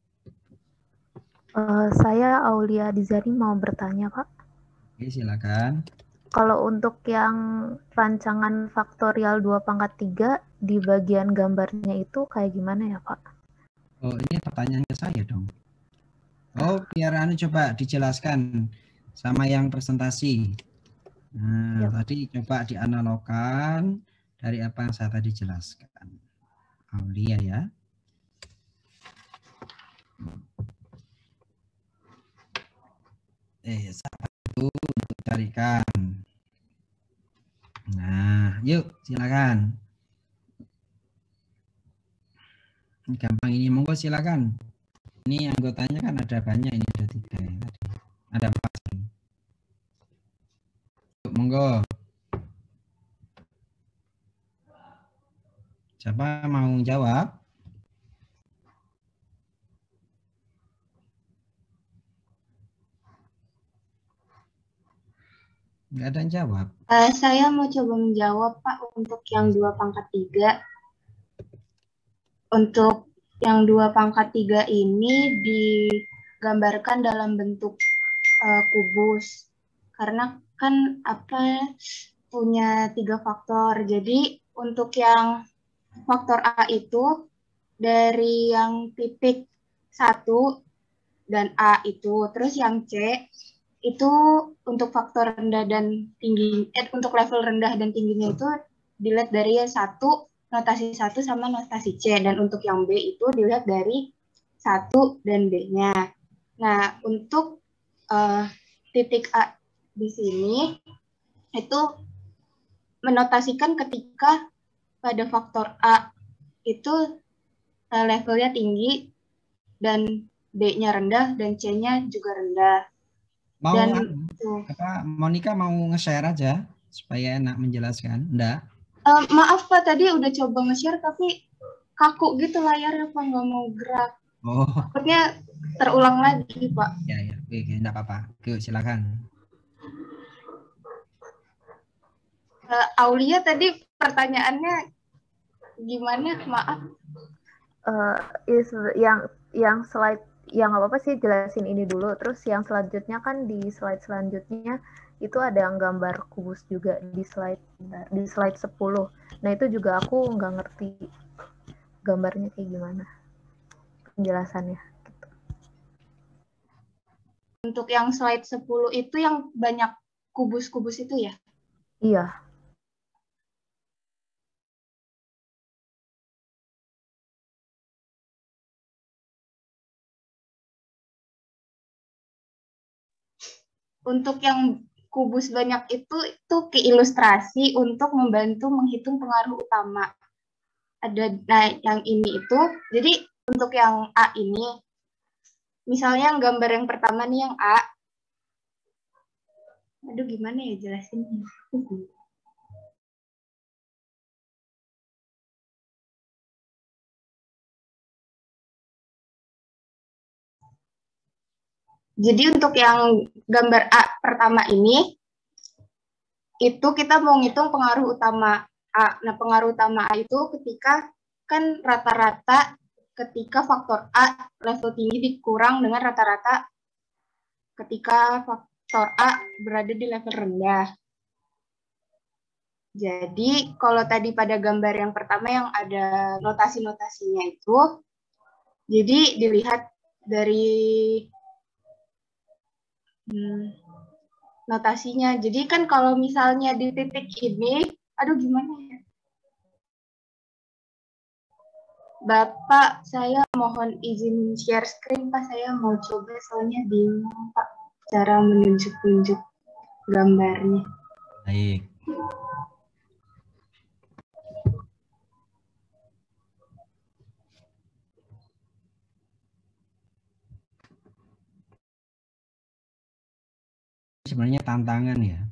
Uh, saya Aulia Dizari mau bertanya, Pak. Oke, silakan. Kalau untuk yang rancangan faktorial dua pangkat tiga di bagian gambarnya itu kayak gimana ya, Pak? Oh, ini pertanyaan ke saya dong. Oh, biar anu coba dijelaskan sama yang presentasi. Nah, ya. Tadi coba dianalogkan dari apa yang saya tadi jelaskan. Aulia ya. Eh, satu untuk carikan. Nah, yuk silakan. Gampang ini, monggo silakan. Ini anggotanya kan ada banyak, ini ada tiga ya, tadi. Ada empat. Yuk, monggo. Siapa mau jawab? Enggak ada yang jawab. Uh, saya mau coba menjawab, Pak, untuk yang dua pangkat tiga. Untuk yang dua pangkat tiga ini digambarkan dalam bentuk uh, kubus. Karena kan apa punya tiga faktor. Jadi untuk yang faktor A itu dari yang titik satu dan A itu. Terus yang C itu untuk faktor rendah dan tinggi, eh, untuk level rendah dan tingginya itu dilihat dari yang satu, notasi satu sama notasi C. Dan untuk yang B itu dilihat dari satu dan B-nya. Nah, untuk uh, titik A di sini itu menotasikan ketika pada faktor A itu uh, levelnya tinggi dan B-nya rendah dan C-nya juga rendah. Mau Dan anu, apa Monica mau nge-share aja supaya enak menjelaskan? Enggak? Uh, maaf Pak, tadi udah coba nge-share tapi kaku gitu layarnya Pak, nggak mau gerak. Oh. Takutnya terulang lagi Pak. Ya ya, oke, oke. Enggak apa-apa. Oke, silakan. Uh, Aulia tadi pertanyaannya gimana? Maaf. Uh, is yang yang slide yang apa apa sih jelasin ini dulu. Terus yang selanjutnya kan di slide selanjutnya itu ada yang gambar kubus juga di slide di slide sepuluh. Nah itu juga aku nggak ngerti gambarnya kayak gimana penjelasannya. Gitu. Untuk yang slide sepuluh itu yang banyak kubus-kubus itu ya? Iya. Untuk yang kubus banyak itu itu keilustrasi untuk membantu menghitung pengaruh utama. Ada nah yang ini itu, jadi untuk yang A ini, misalnya yang gambar yang pertama nih yang A, aduh gimana ya jelasinnya? Jadi untuk yang gambar A pertama ini, itu kita mau ngitung pengaruh utama A. Nah, pengaruh utama A itu ketika kan rata-rata ketika faktor A level tinggi dikurang dengan rata-rata ketika faktor A berada di level rendah. Jadi, kalau tadi pada gambar yang pertama yang ada notasi-notasinya itu, jadi dilihat dari hmm, notasinya. Jadi kan kalau misalnya di titik ini, aduh gimana ya? Bapak, saya mohon izin share screen, Pak. Saya mau coba, soalnya bingung, Pak, cara menunjuk-nunjuk gambarnya. Baik. Sebenarnya tantangan ya.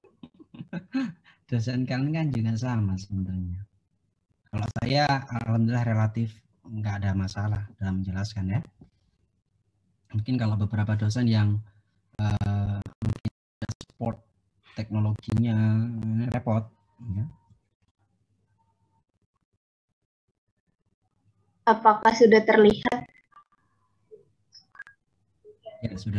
Dosen kalian kan juga sama sebenarnya. Kalau saya alhamdulillah relatif nggak ada masalah dalam menjelaskan ya. Mungkin kalau beberapa dosen yang uh, support teknologinya repot. Ya. Apakah sudah terlihat? Ya sudah.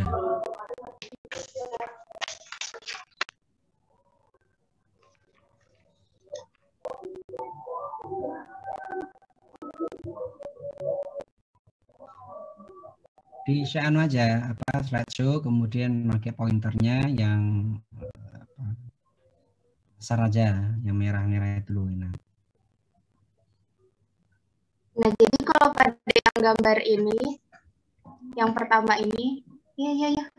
Di share aja apa slideshow, kemudian pakai pointernya yang apa, besar aja, yang merah-merah itu loh. Nah. Nah, jadi kalau pada yang gambar ini, yang pertama ini, ya ya ya.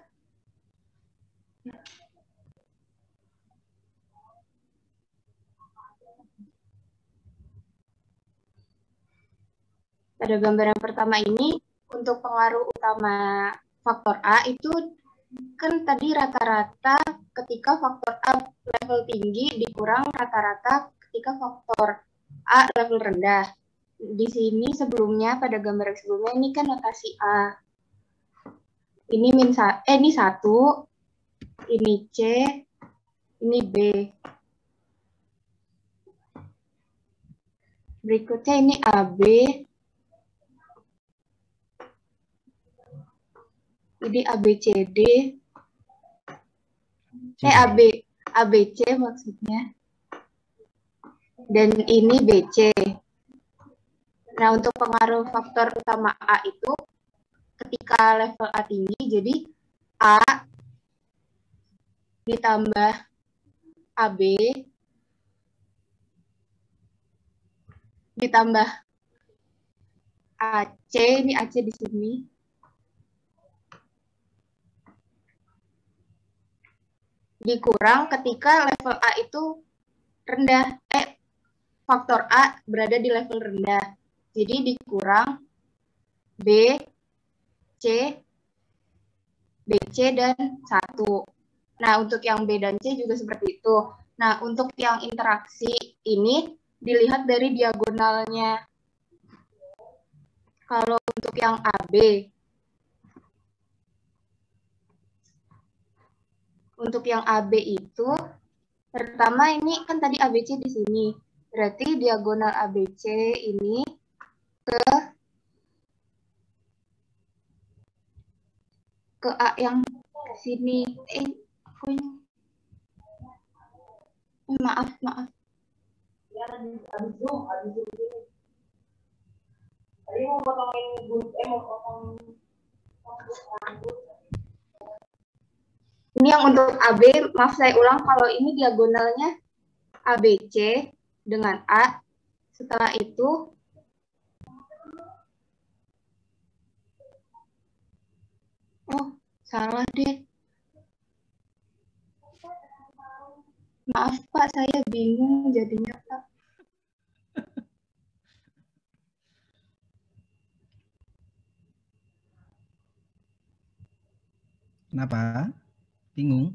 Pada gambar yang pertama ini, untuk pengaruh utama faktor A itu kan tadi rata-rata ketika faktor A level tinggi dikurang rata-rata ketika faktor A level rendah. Di sini sebelumnya pada gambar sebelumnya ini kan notasi A. Ini min eh ini satu, ini C, ini B. Berikutnya ini A B. Ini A B C D. Eh A B A B C maksudnya. Dan ini B C. Nah, untuk pengaruh faktor utama A itu ketika level A tinggi, jadi A ditambah A B ditambah A C, ini A C di sini. dikurang ketika level A itu rendah, eh faktor A berada di level rendah. Jadi dikurang B, C, B C dan satu. Nah, untuk yang B dan C juga seperti itu. Nah, untuk yang interaksi ini dilihat dari diagonalnya. Kalau untuk yang A B, untuk yang A B itu, pertama ini kan tadi A B C di sini. Berarti diagonal A B C ini ke ke A yang sini. Eh, maaf, maaf. Ini yang untuk A B, maaf saya ulang, kalau ini diagonalnya A B C dengan A. Setelah itu oh, salah deh. Maaf Pak, saya bingung jadinya Pak. Kenapa? Bingung?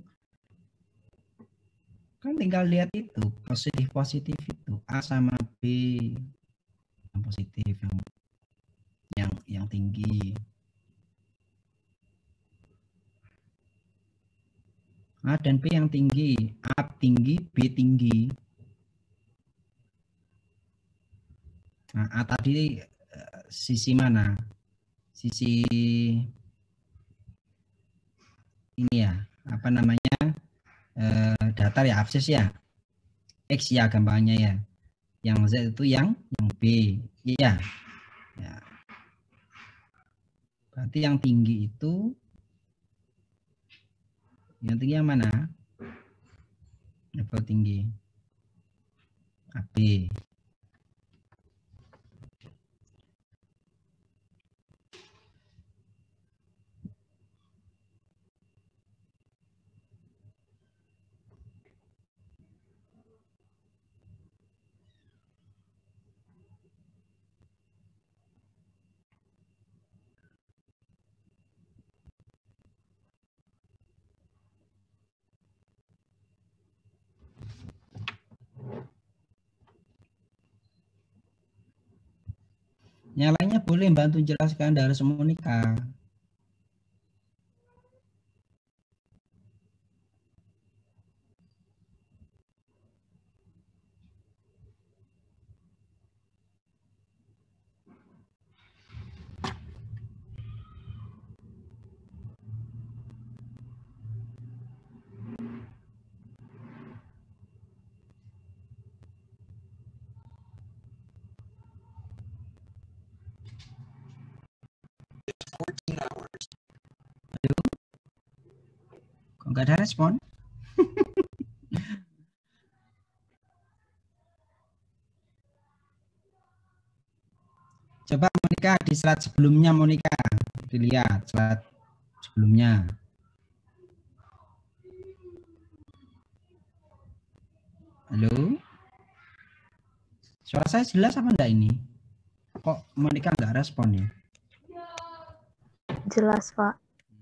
Kan tinggal lihat itu, positif-positif itu. A sama B yang positif, yang yang yang tinggi. A dan B yang tinggi, A tinggi, B tinggi. Nah, A tadi sisi mana? Sisi ini ya, apa namanya? Eh, datar ya, abses ya. X ya gampangnya ya. Yang Z itu yang yang B. Iya. Ya. Berarti yang tinggi itu yang tinggi yang mana? Level tinggi. A B. Yang lainnya boleh bantu jelaskan dari Monica. Aduh. Kok nggak ada respon? Coba Monica di slide sebelumnya, Monica dilihat slide sebelumnya. Halo, suara saya jelas apa enggak ini? Kok Monica nggak respon ya? Jelas Pak.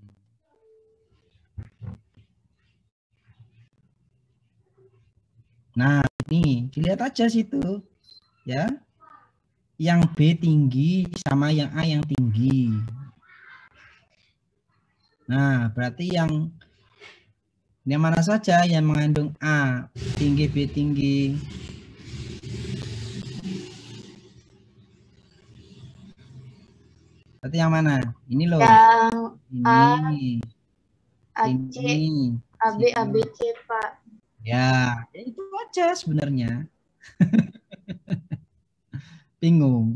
Nah ini dilihat aja situ ya. Yang B tinggi sama yang A yang tinggi. Nah, berarti yang yang mana saja yang mengandung A tinggi, B tinggi. Berarti yang mana? Ini loh. Yang ini. A, A C, ini. A B, A B C, Pak. Ya, ya itu aja sebenarnya. Bingung.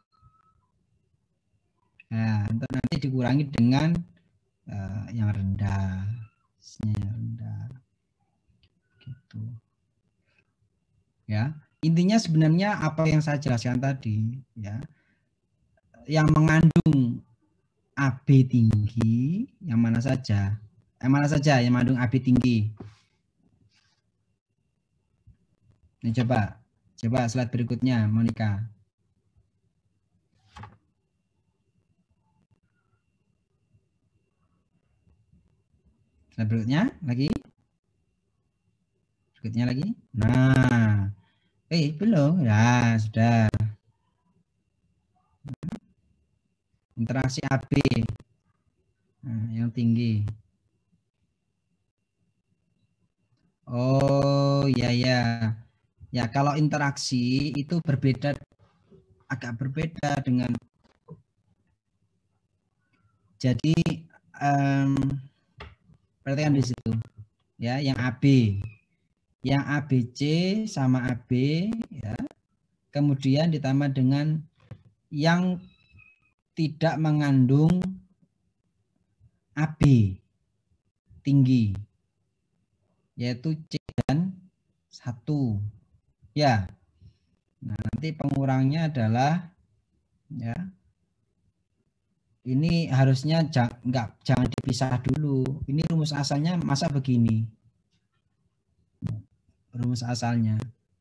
Nah, untuk nanti dikurangi dengan uh, yang rendah, yang rendah, gitu. Ya, intinya sebenarnya apa yang saya jelaskan tadi, ya, yang mengandung A B tinggi, yang mana saja, yang mana saja yang mengandung A B tinggi, Ini coba, coba slide berikutnya, Monica. Slide berikutnya lagi. Berikutnya lagi. Nah, eh belum, ya sudah. Interaksi A B, nah, yang tinggi. Oh ya ya, ya kalau interaksi itu berbeda, agak berbeda dengan. Jadi um, perhatikan di situ, ya, yang A B, yang A B C sama A B, ya, kemudian ditambah dengan yang tidak mengandung A B tinggi, yaitu C dan satu, ya. Nah, nanti pengurangnya adalah, ya, ini harusnya jangan, enggak, jangan dipisah dulu. Ini rumus asalnya masa begini. Rumus asalnya.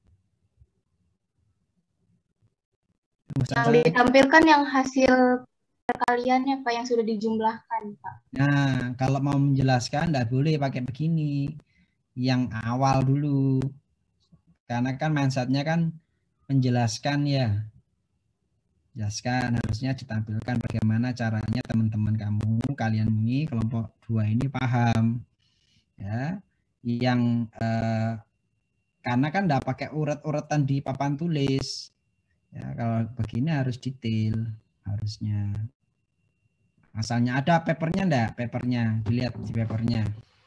Rumus yang asalnya. Ditampilkan yang hasil perkaliannya Pak, yang sudah dijumlahkan Pak. Nah, kalau mau menjelaskan enggak boleh pakai begini. Yang awal dulu. Karena kan mindsetnya kan menjelaskan, ya. Jelaskan, harusnya ditampilkan bagaimana caranya teman-teman kamu, kalian ini kelompok dua ini paham, ya, yang eh, karena kan enggak pakai urat-uratan di papan tulis, ya. Kalau begini harus detail, harusnya. Asalnya ada papernya enggak? Papernya dilihat di papernya.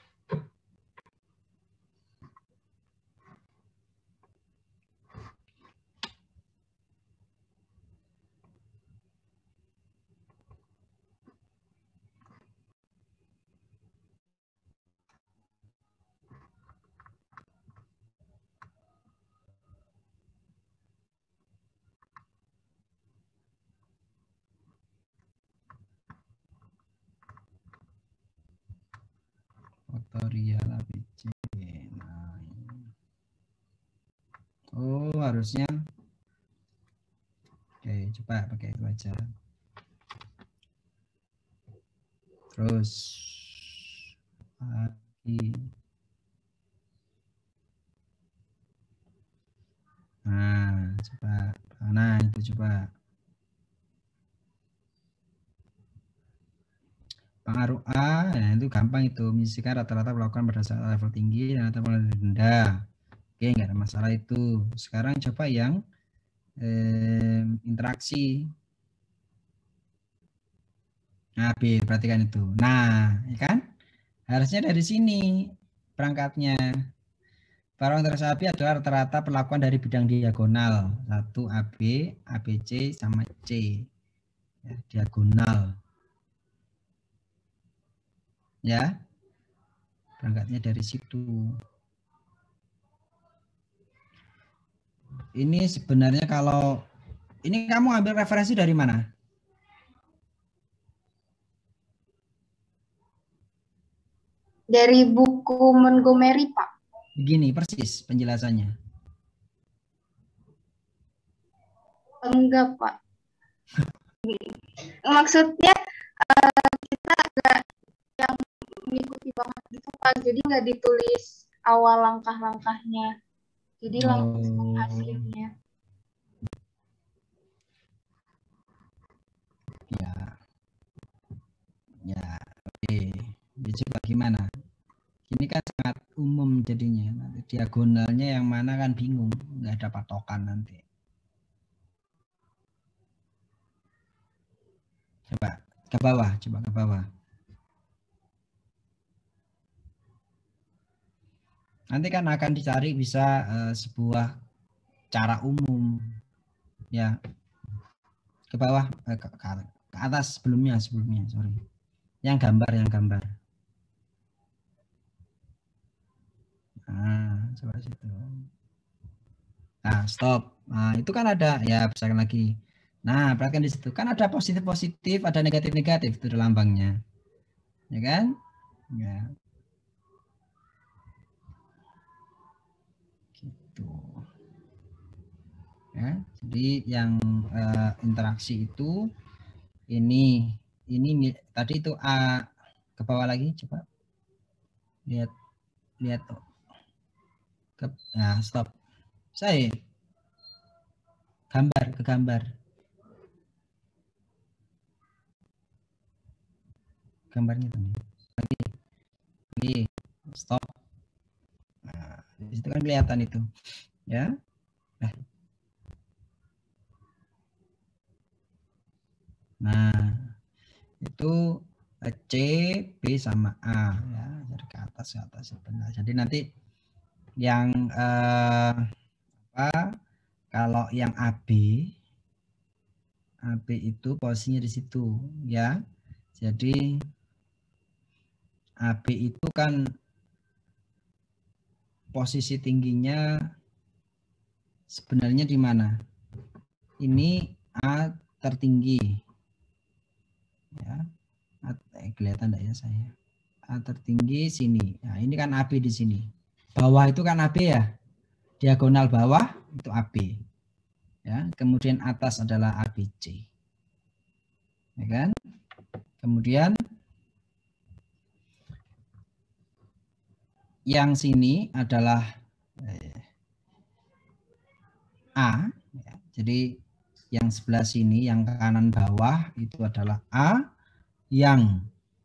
Faktorial A B C. Nah, oh, harusnya. Oke, coba pakai itu aja. Terus lagi. Nah, coba. Nah, itu coba. Pengaruh A, ya itu gampang itu. Misalkan rata-rata melakukan pada saat level tinggi dan rata-rata level rendah. Oke, nggak ada masalah itu. Sekarang coba yang eh, interaksi. Nah, B, perhatikan itu. Nah, ya kan? Harusnya dari sini perangkatnya. Para interaksi A B adalah rata-rata perlakuan dari bidang diagonal. Satu A B, A B C, sama C. Ya, diagonal. Ya, berangkatnya dari situ. Ini sebenarnya kalau ini kamu ambil referensi dari mana? Dari buku Montgomery Pak. Begini persis penjelasannya. Enggak Pak. Maksudnya uh, kita agak yang mengikuti banget gitu Pak, jadi nggak ditulis awal langkah-langkahnya, jadi Oh. langsung hasilnya. Ya, ya, oke. Ya, coba gimana? Ini kan sangat umum jadinya. Nanti diagonalnya yang mana kan bingung, nggak ada patokan nanti. Coba ke bawah, coba ke bawah. Nanti kan akan dicari bisa uh, sebuah cara umum, ya. Ke bawah, eh, ke, ke, ke atas sebelumnya, sebelumnya, sorry. Yang gambar, yang gambar. Nah, coba situ. Nah, stop. Nah, itu kan ada, ya, besarkan lagi. Nah, perhatikan di situ. Kan ada positif-positif, ada negatif-negatif itu lambangnya. Ya kan? Ya. Gitu. Ya, jadi yang uh, interaksi itu ini ini tadi itu A, ke bawah lagi coba lihat lihat ke, nah stop saya gambar ke gambar gambarnya tadi lagi lagi stop. Nah, di situ kan kelihatan itu ya. Nah, nah itu C, B sama A ya, dari ke atas ke atas benar. Jadi nanti yang eh, apa kalau yang A B A B itu posisinya di situ ya. Jadi A B itu kan posisi tingginya sebenarnya di mana? Ini A tertinggi ya. Eh, kelihatan enggak ya saya? A tertinggi sini. Nah, ini kan A B di sini. Bawah itu kan A B ya. Diagonal bawah itu A B. Ya, kemudian atas adalah A B C. Ya kan? Kemudian yang sini adalah eh, A. Ya, jadi yang sebelah sini, yang kanan bawah itu adalah A. Yang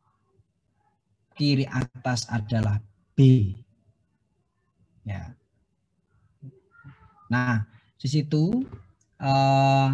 kiri atas adalah B. Ya. Nah, di situ uh,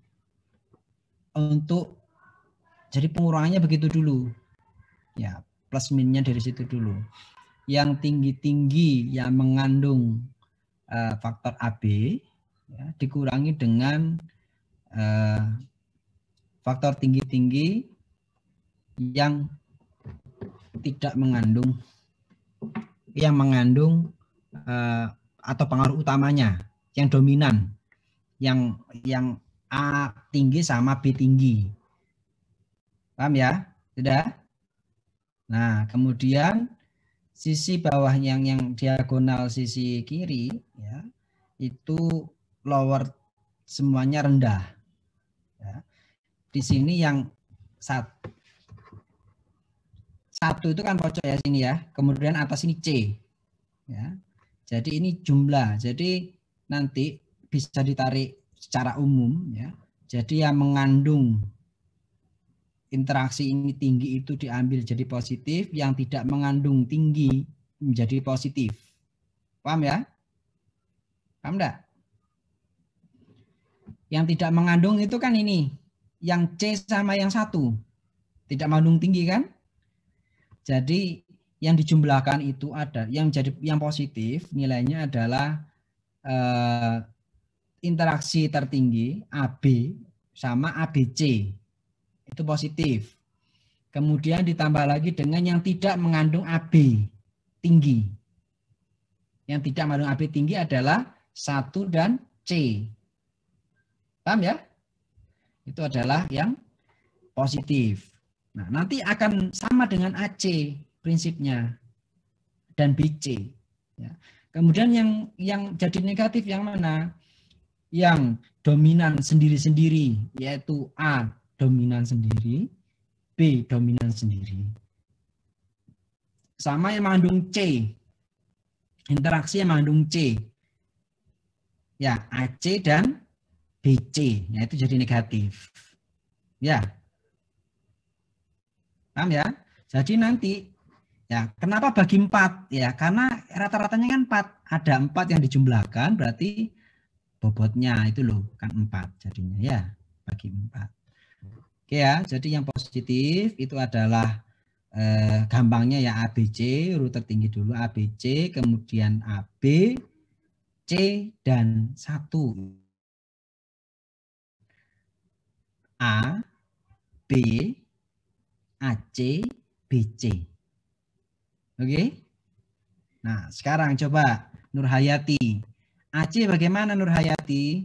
untuk jadi pengurangannya begitu dulu. Ya, plus minusnya dari situ dulu. Yang tinggi-tinggi yang mengandung uh, faktor A B ya, dikurangi dengan uh, faktor tinggi-tinggi yang tidak mengandung yang mengandung uh, atau pengaruh utamanya yang dominan yang yang A tinggi sama B tinggi. Paham ya? Sudah? Nah, kemudian sisi bawah yang yang diagonal sisi kiri ya, itu lower semuanya rendah. Ya. Di sini yang satu Satu itu kan pojok ya sini ya, kemudian atas ini C, ya. Jadi ini jumlah. Jadi nanti bisa ditarik secara umum ya. Jadi yang mengandung interaksi ini tinggi itu diambil jadi positif, yang tidak mengandung tinggi menjadi positif. Paham ya? Paham enggak? Yang tidak mengandung itu kan ini, yang C sama yang satu tidak mengandung tinggi kan? Jadi yang dijumlahkan itu ada yang jadi yang positif nilainya adalah eh, interaksi tertinggi A B sama A B C itu positif. Kemudian ditambah lagi dengan yang tidak mengandung A B tinggi. Yang tidak mengandung A B tinggi adalah satu dan C. Paham ya? Itu adalah yang positif. Nah, nanti akan sama dengan A C prinsipnya dan B C. Ya. Kemudian yang yang jadi negatif yang mana? Yang dominan sendiri-sendiri, yaitu A dominan sendiri, B dominan sendiri. Sama yang mengandung C, interaksi yang mengandung C. Ya, A C dan B C, ya itu jadi negatif. Ya. Paham ya? Jadi nanti ya kenapa bagi empat? Ya karena rata-ratanya kan empat. Ada empat yang dijumlahkan berarti bobotnya itu loh kan empat jadinya ya bagi empat. Oke ya, jadi yang positif itu adalah eh, gampangnya ya A B C, urut tertinggi dulu A B C, kemudian A B, C dan satu. A, B, A C, B C. Oke. Nah, sekarang coba Nur Hayati. A C bagaimana Nur Hayati?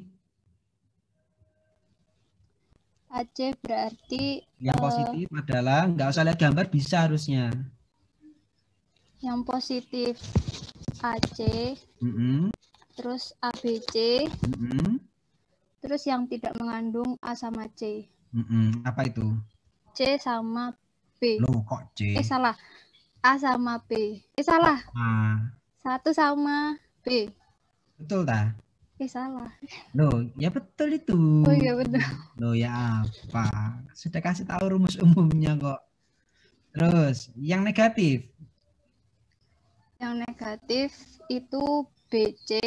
A C berarti yang positif uh, adalah nggak usah lihat gambar bisa harusnya. Yang positif A C. Mm-hmm. Terus A B C. Mm-hmm. Terus yang tidak mengandung A sama C. Mm-mm. Apa itu? C sama B. Loh, kok C? Eh, salah. A sama B. Eh, salah. A. Satu sama B. Betul tak? Eh, salah. Loh, ya betul itu. Oh iya, betul. Loh, ya apa? Sudah kasih tahu rumus umumnya kok. Terus, yang negatif? Yang negatif itu B C.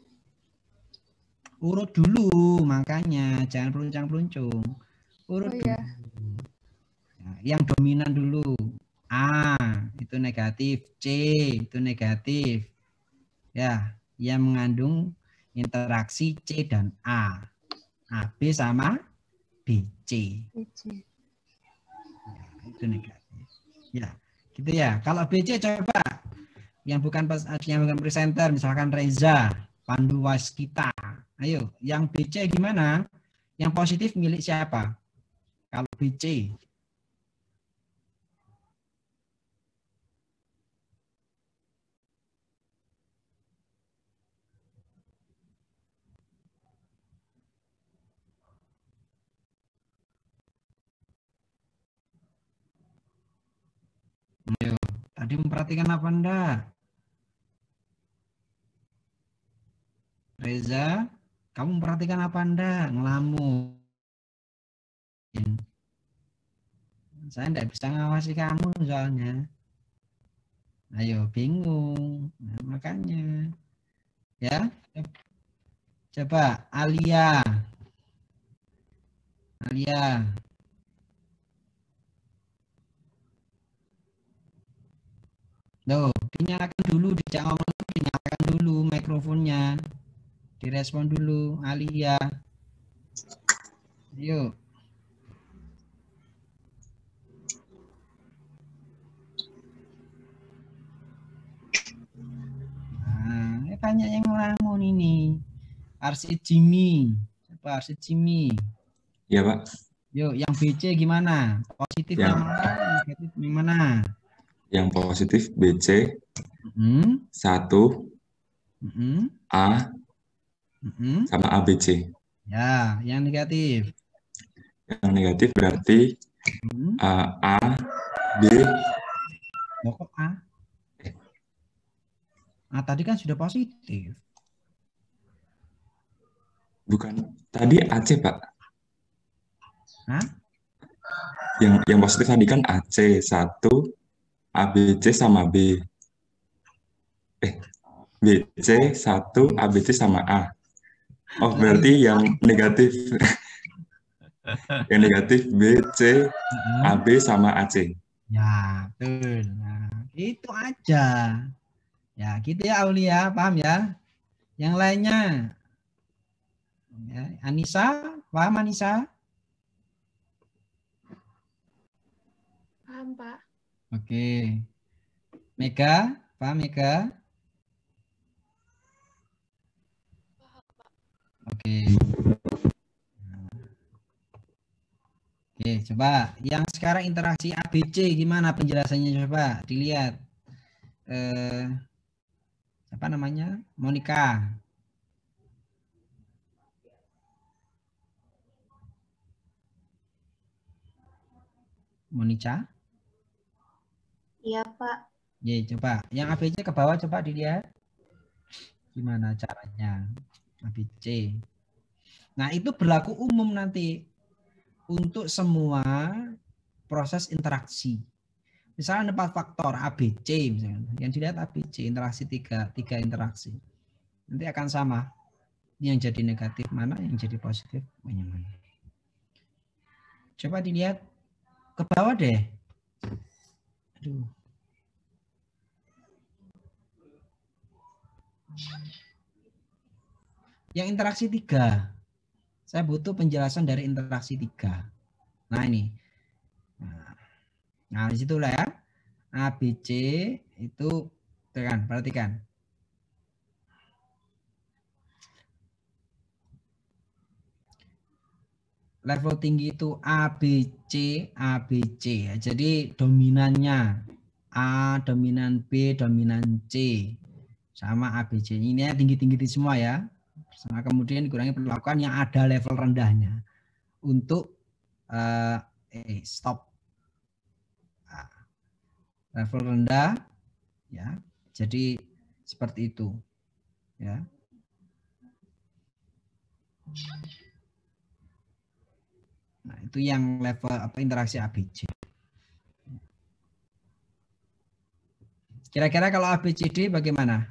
Urut dulu, makanya jangan peluncang-peluncung. Urut Oh iya. dulu. Nah, yang dominan dulu. A itu negatif, C itu negatif. Ya, yang mengandung interaksi C dan A. A B sama B C. B C. Ya, itu negatif. Ya, gitu ya. Kalau B C coba yang bukan yang bukan presenter, misalkan Reza, Pandu Waskita. Ayo, yang B C gimana? Yang positif milik siapa? Kalau B C. Ayo, tadi memperhatikan apa enggak? Reza, kamu memperhatikan apa enggak? Ngelamun. Saya enggak bisa ngawasi kamu soalnya. Ayo, bingung. Nah, makanya. Ya. Coba Alia. Alia. Loh, dinyalakan dulu, dijak ngomong, dinyalakan dulu mikrofonnya. Direspon dulu, Alia. Yuk. Nah, ini banyak yang ngelamun ini. Arsid Jimmy. Coba Arsid Jimmy. Iya, Pak. Yuk, yang B C gimana? Positif yang, yang mana? Negatif yang mana? Yang positif B C. Hmm? Satu. Hmm? A. Hmm? Sama A B C. Ya, yang negatif. Yang negatif berarti hmm? uh, A, B. Pokok A. Nah, tadi kan sudah positif. Bukan. Tadi A C, Pak. Hah? Yang yang positif tadi kan A C. Satu, A B C sama B. Eh, B C, satu, A B C sama A. Oh, berarti yang negatif. Yang negatif B, C, A B sama A C. Ya, betul. Nah, itu aja. Ya, gitu ya Aulia, paham ya? Yang lainnya. Ya, Anissa, paham Anissa? Paham, Pak. Oke. Mega, paham Mega? Oke. Oke, coba yang sekarang interaksi A B C gimana penjelasannya, coba dilihat. Eh, apa namanya? Monica. Monica? Iya, Pak. Ya, coba. Yang A B C ke bawah coba dilihat. Gimana caranya? A B C. Nah, itu berlaku umum nanti untuk semua proses interaksi. Misalnya empat faktor A B C misalnya. Yang dilihat A B C, interaksi tiga, tiga interaksi. Nanti akan sama. Yang jadi negatif mana, yang jadi positif mana. Coba dilihat ke bawah deh. Aduh. Yang interaksi tiga. Saya butuh penjelasan dari interaksi tiga. Nah ini. Nah disitulah ya. A B C itu tekan, perhatikan. Level tinggi itu A B C, A B C. Jadi dominannya A, dominan B, dominan C. Sama A B C. Ini ya tinggi-tinggi di semua ya. Nah, kemudian dikurangi perlakuan yang ada level rendahnya untuk uh, eh stop nah, level rendah ya. Jadi seperti itu ya. Nah, itu yang level apa interaksi A B C. Kira-kira kalau A B C D bagaimana?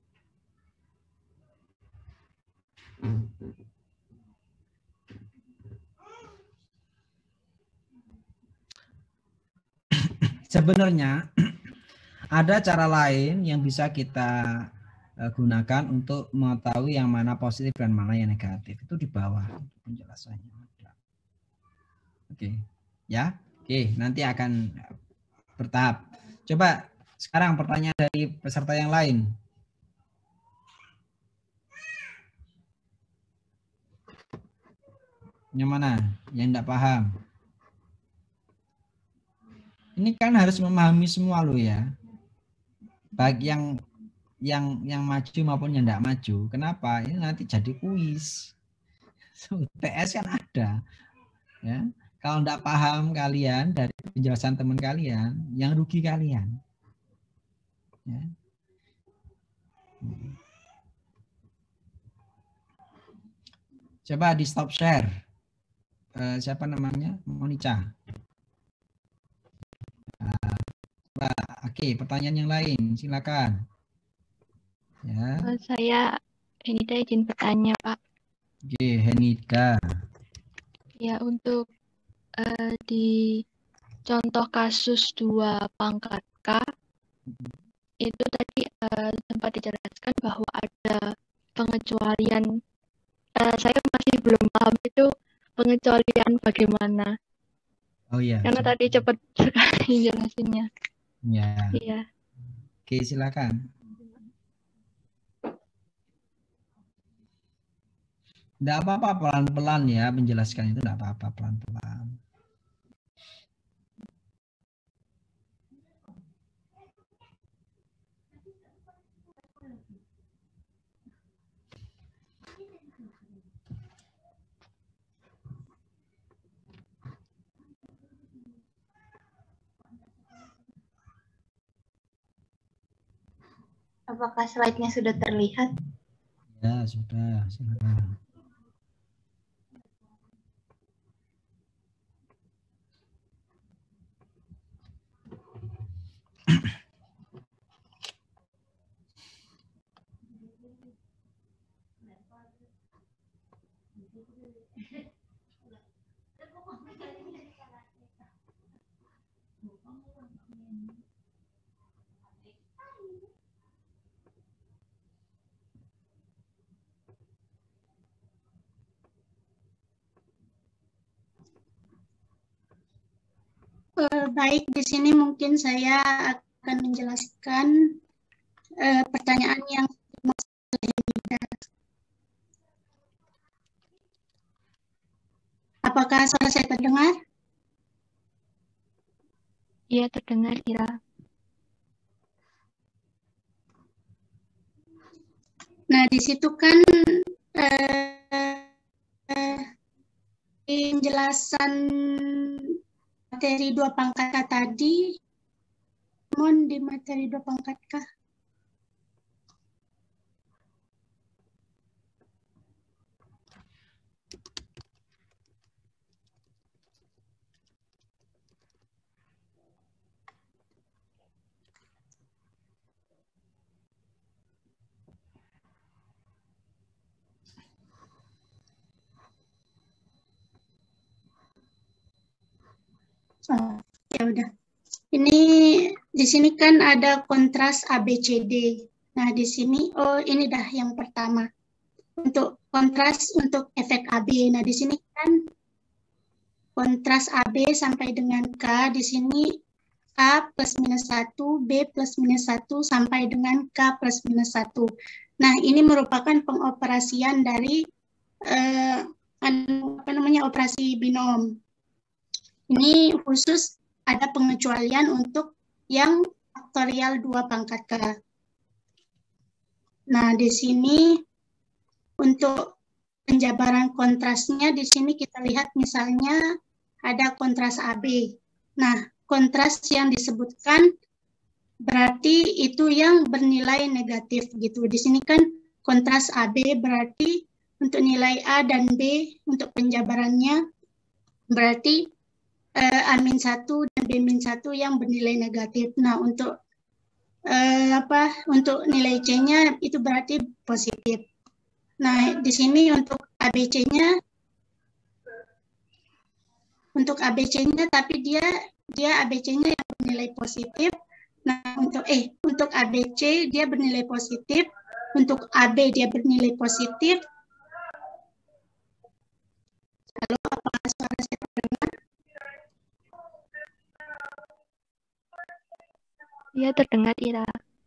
Sebenarnya ada cara lain yang bisa kita gunakan untuk mengetahui yang mana positif dan mana yang negatif. Itu di bawah penjelasannya. Oke, ya. Oke, nanti akan bertahap. Coba sekarang pertanyaan dari peserta yang lain. Yang mana? Yang tidak paham. Ini kan harus memahami semua lo ya. Baik yang yang yang maju maupun yang tidak maju. Kenapa? Ini nanti jadi kuis. U T S kan ada. Ya. Kalau tidak paham kalian dari penjelasan teman kalian, yang rugi kalian. Ya. Coba di stop share. Uh, siapa namanya? Monica. Uh, Oke, okay, pertanyaan yang lain, silakan. Ya. Uh, saya Henida izin bertanya, Pak. Oke, okay, Henida. Ya, untuk uh, di contoh kasus dua pangkat K, itu tadi uh, sempat dijelaskan bahwa ada pengecualian. Uh, saya masih belum paham itu pengecualian bagaimana. Oh iya. Karena tadi cepat sekali jelasinnya. Ya. Iya. Oke, silakan. Tidak apa-apa, pelan-pelan ya menjelaskan itu, tidak apa-apa, pelan-pelan. Apakah slide-nya sudah terlihat? Ya, sudah. Silakan. Uh, baik, di sini mungkin saya akan menjelaskan uh, pertanyaan yang apakah suara saya terdengar? Iya, terdengar, Ira. Nah, di situ kan uh, uh, penjelasan materi dua pangkat K tadi, mohon di materi dua pangkat K. Oh, ya udah. Ini di sini kan ada kontras A B C D. Nah, di sini oh ini dah yang pertama. Untuk kontras untuk efek A B. Nah, di sini kan kontras A B sampai dengan K, di sini K plus minus satu, B plus minus satu sampai dengan K plus minus satu. Nah, ini merupakan pengoperasian dari eh, apa namanya operasi binom. Ini khusus ada pengecualian untuk yang faktorial dua pangkat K. Nah, di sini untuk penjabaran kontrasnya di sini kita lihat misalnya ada kontras A B. Nah, kontras yang disebutkan berarti itu yang bernilai negatif gitu. Di sini kan kontras A B berarti untuk nilai A dan B untuk penjabarannya berarti eh, A minus satu dan B minus satu yang bernilai negatif. Nah, untuk eh, apa? Untuk nilai C-nya itu berarti positif. Nah, di sini untuk A B C-nya untuk A B C-nya tapi dia dia A B C-nya yang bernilai positif. Nah, untuk eh untuk A B C dia bernilai positif, untuk A B dia bernilai positif. Halo, apakah suara saya terdengar? Iya, terdengar, Ira.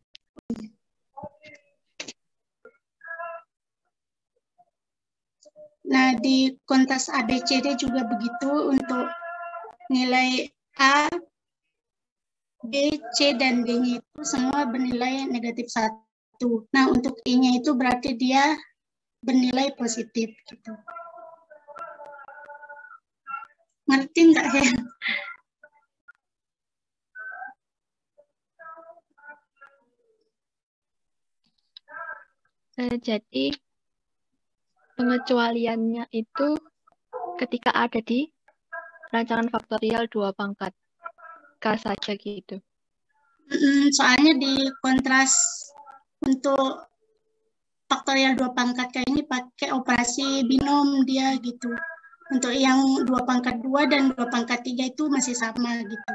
Nah, di kontras A B C D juga begitu untuk nilai A, B, C, dan D-nya itu semua bernilai negatif satu. Nah, untuk I-nya itu berarti dia bernilai positif. Gitu. Ngerti nggak, Hen? Eh, jadi pengecualiannya itu ketika ada di rancangan faktorial dua pangkat K saja gitu. Soalnya di kontras untuk faktorial dua pangkat K ini pakai operasi binom dia gitu. Untuk yang dua pangkat dua dan dua pangkat tiga itu masih sama gitu.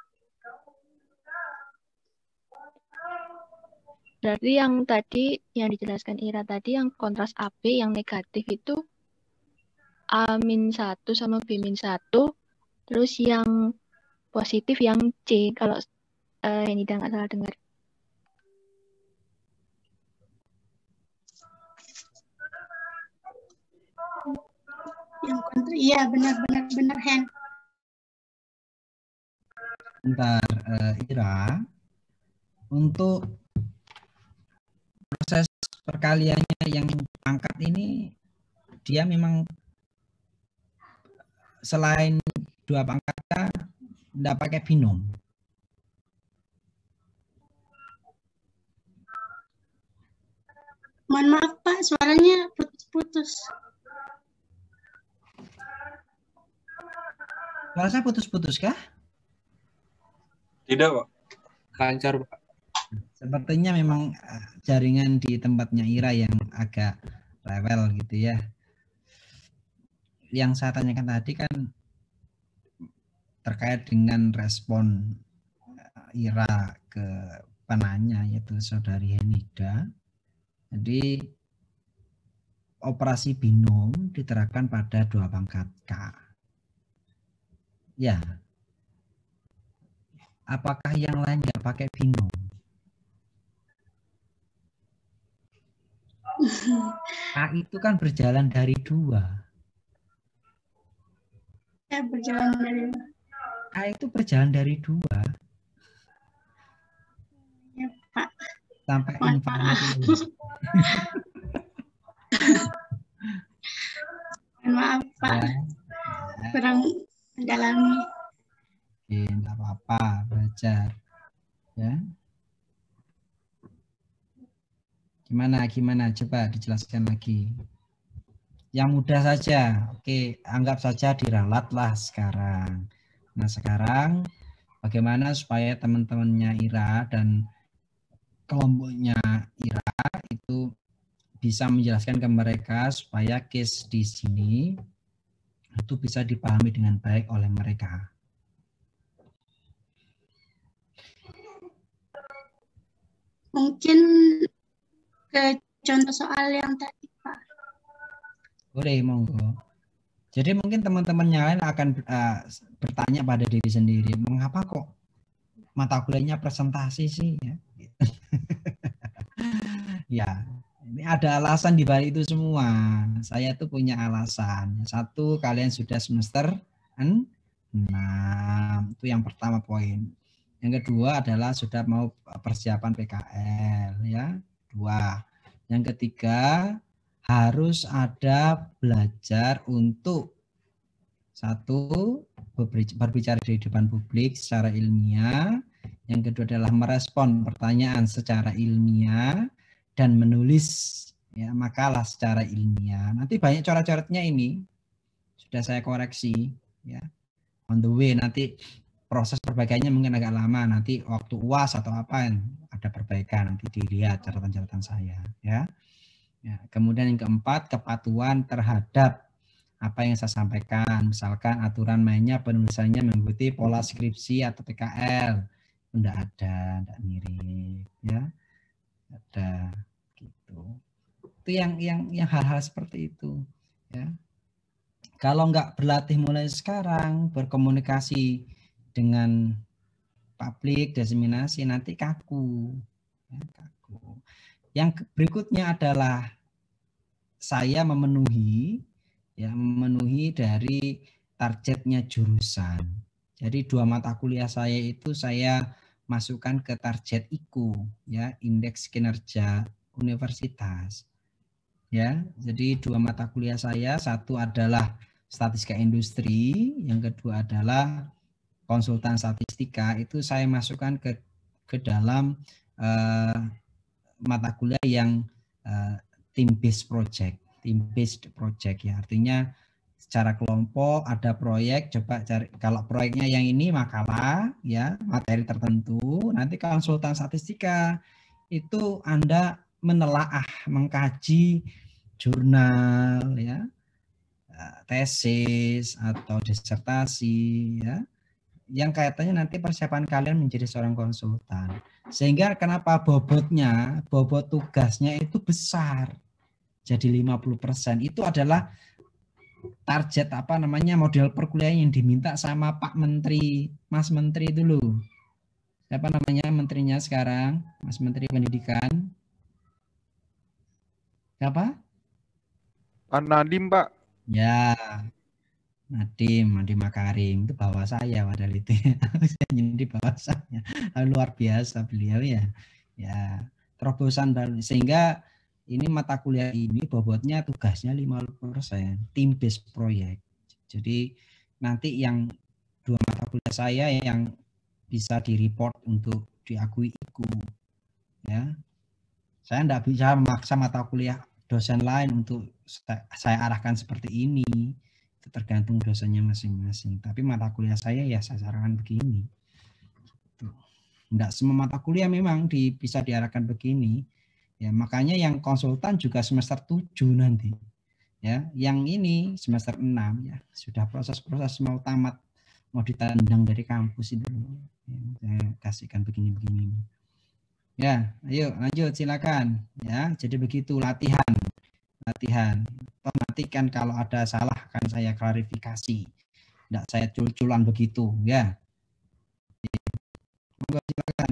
Berarti yang tadi yang dijelaskan Ira tadi yang kontras A B yang negatif itu A min satu sama B min satu, terus yang positif yang C kalau uh, ini udah nggak salah dengar. Yang kontra, iya benar-benar benar Hen. Bentar, uh, Ira, untuk proses perkaliannya yang pangkat ini dia memang selain dua pangkat tidak pakai binom. Mohon maaf Pak, suaranya putus-putus. Suara saya putus-putus kah? Tidak Pak, lancar Pak. Sepertinya memang jaringan di tempatnya Ira yang agak rewel gitu ya. Yang saya tanyakan tadi kan terkait dengan respon Ira ke penanya yaitu saudari Henida. Jadi operasi binom diterapkan pada dua pangkat K. Ya. Apakah yang lain nggak pakai binom? A itu kan berjalan dari dua. Ya, berjalan dari A itu berjalan dari dua. Ya, Pak. Sampai infinity. Maaf, Pak. Ya. Kurang mendalami. Oke, enggak apa-apa, belajar. Ya. Gimana, gimana? Coba dijelaskan lagi. Yang mudah saja. Oke, anggap saja diralatlah sekarang. Nah, sekarang bagaimana supaya teman-temannya Ira dan kelompoknya Ira itu bisa menjelaskan ke mereka supaya case di sini itu bisa dipahami dengan baik oleh mereka. Mungkin ke contoh soal yang tadi, Pak. Boleh, monggo. Jadi mungkin teman-teman yang lain akan uh, bertanya pada diri sendiri, mengapa kok mata kuliahnya presentasi sih? Ya, ya, ini ada alasan di balik itu semua. Saya tuh punya alasan. Satu, kalian sudah semester enam, itu yang pertama poin. Yang kedua adalah sudah mau persiapan P K L, ya. Dua. Yang ketiga, harus ada belajar untuk satu, berbicara di depan publik secara ilmiah. Yang kedua adalah merespon pertanyaan secara ilmiah dan menulis ya, makalah secara ilmiah. Nanti banyak coret-coretnya ini sudah saya koreksi ya. On the way nanti proses perbaikannya mungkin agak lama, nanti waktu U A S atau apa ada perbaikan, nanti dilihat catatan-catatan saya ya. Ya, kemudian yang keempat, kepatuhan terhadap apa yang saya sampaikan, misalkan aturan mainnya penulisannya mengikuti pola skripsi atau P K L. Tidak ada, tidak mirip ya, ada gitu. Itu yang yang yang hal-hal seperti itu ya. Kalau nggak berlatih mulai sekarang berkomunikasi dengan publik, diseminasi, nanti kaku ya, kaku. Yang berikutnya adalah saya memenuhi ya, memenuhi dari targetnya jurusan. Jadi dua mata kuliah saya itu saya masukkan ke target I K U ya, indeks kinerja universitas. Ya, jadi dua mata kuliah saya, satu adalah statistika industri, yang kedua adalah konsultan statistika, itu saya masukkan ke ke dalam uh, mata kuliah yang uh, team based project, team based project ya, artinya secara kelompok ada proyek, coba cari, kalau proyeknya yang ini makalah ya, materi tertentu, nanti konsultan statistika itu Anda menelaah, mengkaji jurnal ya, tesis atau disertasi ya, yang kaitannya nanti persiapan kalian menjadi seorang konsultan. Sehingga kenapa bobotnya, bobot tugasnya itu besar. Jadi lima puluh persen itu adalah target apa namanya model perkuliahan yang diminta sama Pak Menteri, Mas Menteri dulu. Siapa namanya menterinya sekarang? Mas Menteri Pendidikan. Siapa? Pak Nadiem, Pak. Ya, Nadiem, Nadiem Makarim, itu bawa saya padahal itu. Di bawah saya. Luar biasa beliau ya. Ya, terobosan baru, sehingga ini mata kuliah ini bobotnya tugasnya lima puluh persen, team based project. Jadi nanti yang dua mata kuliah saya yang bisa di-report untuk diakui I K U ya. Saya tidak bisa memaksa mata kuliah dosen lain untuk saya arahkan seperti ini. Itu tergantung dosennya masing-masing. Tapi mata kuliah saya ya saya sarankan begini. Tidak semua mata kuliah memang di, bisa diarahkan begini. Ya, makanya yang konsultan juga semester tujuh nanti. Ya, yang ini semester enam ya, sudah proses-proses mau tamat, mau ditendang dari kampus itu. Ya, saya kasihkan begini-begini. Ya, ayo lanjut silakan. Ya, jadi begitu latihan. Latihan. Toh nanti kan kalau ada salah akan saya klarifikasi. Tidak saya cul-culan begitu, ya. Monggo silakan.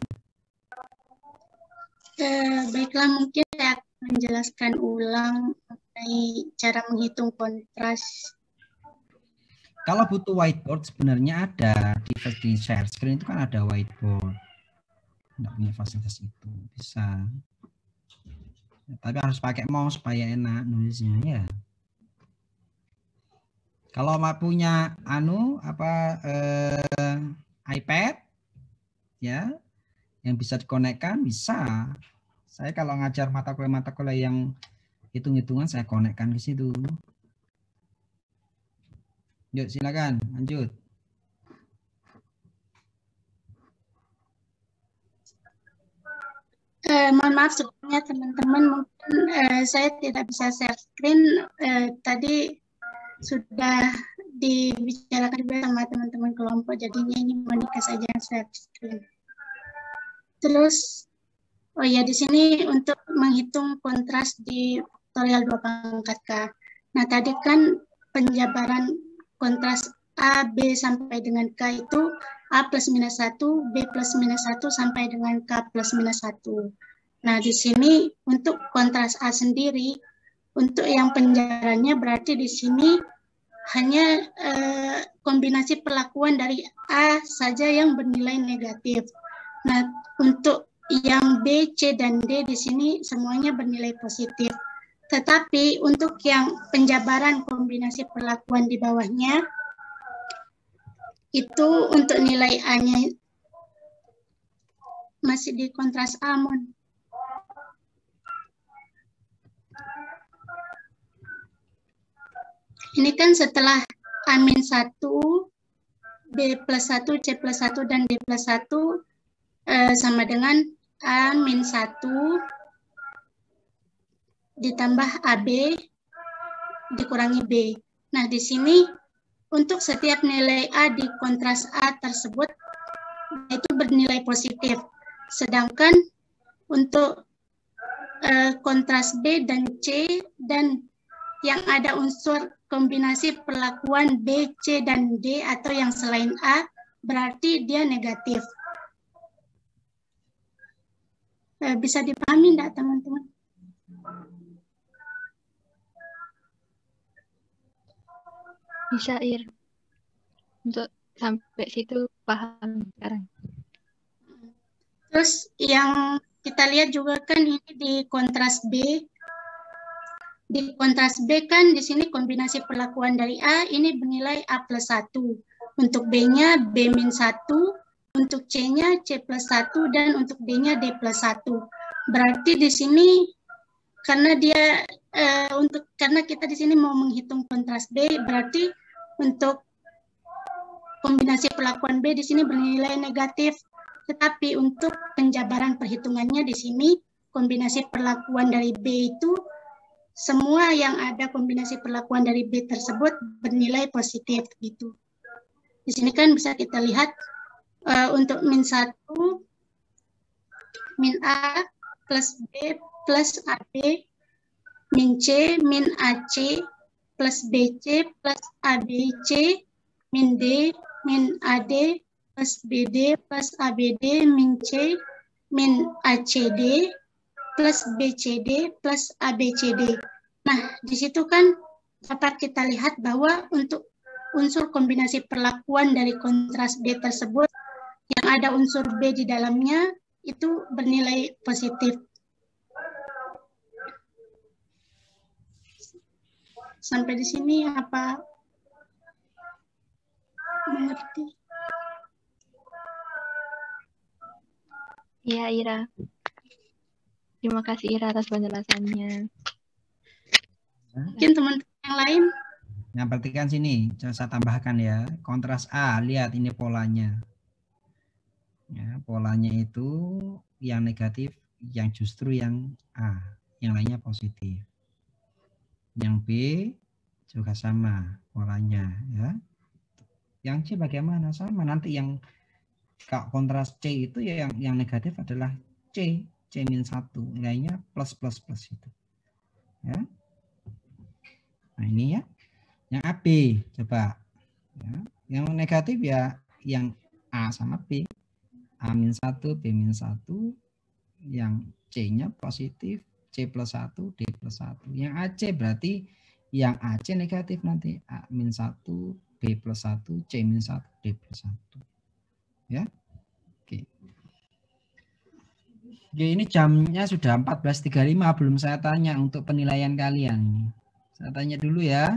Eh, baiklah, mungkin saya akan menjelaskan ulang mengenai cara menghitung kontras. Kalau butuh whiteboard sebenarnya ada di, di share screen itu kan ada whiteboard. Tidak punya fasilitas itu bisa. Ya, tapi harus pakai mouse supaya enak nulisnya ya. Kalau mau punya anu apa eh, iPad ya, yang bisa dikonekkan bisa. Saya kalau ngajar mata kuliah-mata kuliah yang hitung-hitungan saya konekkan ke situ. Yuk silakan lanjut. Eh, mohon maaf sebelumnya teman-teman, mungkin eh, saya tidak bisa share screen. Eh, tadi sudah dibicarakan juga sama teman-teman kelompok, jadinya ini Monica saja yang share screen. Terus, oh ya, di sini untuk menghitung kontras di faktorial dua pangkat K. Nah, tadi kan penjabaran kontras A, B sampai dengan K itu A plus minus satu, B plus minus satu sampai dengan K plus minus satu. Nah, di sini untuk kontras A sendiri, untuk yang penjabarannya berarti di sini hanya eh, kombinasi perlakuan dari A saja yang bernilai negatif. Nah, untuk yang B, C, dan D di sini semuanya bernilai positif. Tetapi untuk yang penjabaran kombinasi perlakuan di bawahnya, itu untuk nilai A-nya masih di kontras A, Mon. Ini kan setelah A minus satu, B plus satu, C plus satu, dan D plus satu eh, sama dengan A minus satu ditambah A B dikurangi B. Nah, di sini untuk setiap nilai A di kontras A tersebut itu bernilai positif. Sedangkan untuk eh, kontras B dan C dan yang ada unsur kombinasi perlakuan B, C, dan D atau yang selain A, berarti dia negatif. Eh, bisa dipahami enggak, teman-teman? Bisa, Ir. Untuk sampai situ paham sekarang. Terus yang kita lihat juga kan ini di kontras B. Di kontras B kan di sini kombinasi perlakuan dari A ini bernilai A plus satu. Untuk B-nya B minus satu, untuk C-nya C plus satu, dan untuk D-nya D plus satu. Berarti di sini karena dia eh, untuk karena kita di sini mau menghitung kontras B, berarti untuk kombinasi perlakuan B di sini bernilai negatif. Tetapi untuk penjabaran perhitungannya di sini kombinasi perlakuan dari B itu semua yang ada kombinasi perlakuan dari B tersebut bernilai positif gitu. Di sini kan bisa kita lihat uh, untuk min satu, min A plus B plus A B, min C, min A C plus B C plus A B C, min D, min A D plus B D plus A B D, min C, min A C D plus B C D plus A B C D. Nah, di situ kan dapat kita lihat bahwa untuk unsur kombinasi perlakuan dari kontras B tersebut yang ada unsur B di dalamnya itu bernilai positif. Sampai di sini apa mengerti? Iya, Ira. Terima kasih, Ira, atas penjelasannya. Mungkin teman-teman yang lain? Nah, perhatikan sini, saya tambahkan ya. Kontras A, lihat ini polanya. Ya, polanya itu yang negatif, yang justru yang A, yang lainnya positif. Yang B juga sama polanya, ya. Yang C bagaimana? Sama. Nanti yang kontras C itu ya yang yang negatif adalah C, C minus satu, nilainya plus plus plus itu. Ya. Nah, ini ya. Yang A B coba. Ya. Yang negatif ya yang A sama B. A minus satu, B minus satu, yang C-nya positif, C plus satu, D plus satu. Yang A C berarti yang A C negatif nanti A minus satu, B plus satu, C minus satu, D plus satu. Ya. Oke. Oke, ini jamnya sudah empat belas tiga puluh lima, belum saya tanya untuk penilaian kalian. Saya tanya dulu ya.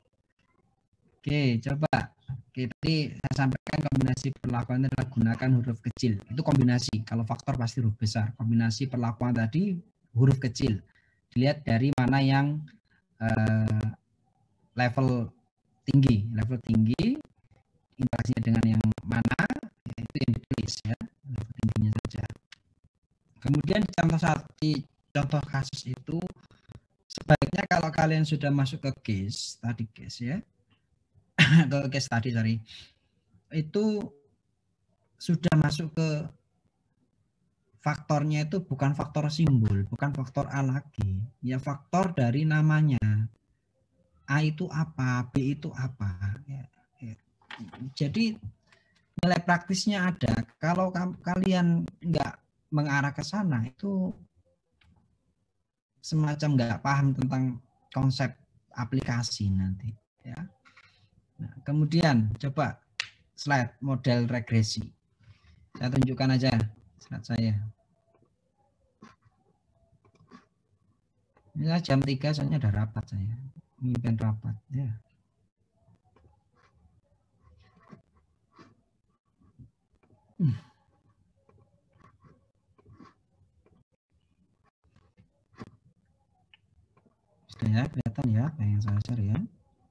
Oke, coba. Oke, tadi saya sampaikan kombinasi perlakuan adalah gunakan huruf kecil. Itu kombinasi. Kalau faktor pasti huruf besar. Kombinasi perlakuan tadi huruf kecil. Dilihat dari mana yang eh, level tinggi. Level tinggi, interaksinya dengan yang mana, ya, itu yang ditulis ya. Level tingginya saja. Kemudian di contoh satu, di contoh kasus itu, sebaiknya kalau kalian sudah masuk ke case, tadi case ya, ke case tadi, sorry, itu sudah masuk ke faktornya itu bukan faktor simbol, bukan faktor A lagi, ya faktor dari namanya. A itu apa, B itu apa. Ya, ya. Jadi nilai praktisnya ada. Kalau kalian nggak mengarah ke sana, itu semacam nggak paham tentang konsep aplikasi nanti. Ya. Nah, kemudian coba slide model regresi. Saya tunjukkan aja slide saya. Ya, jam tiga soalnya ada rapat saya. Mimpin rapat. Ya. Hmm. Sudah ya, kelihatan ya apa yang saya cari ya.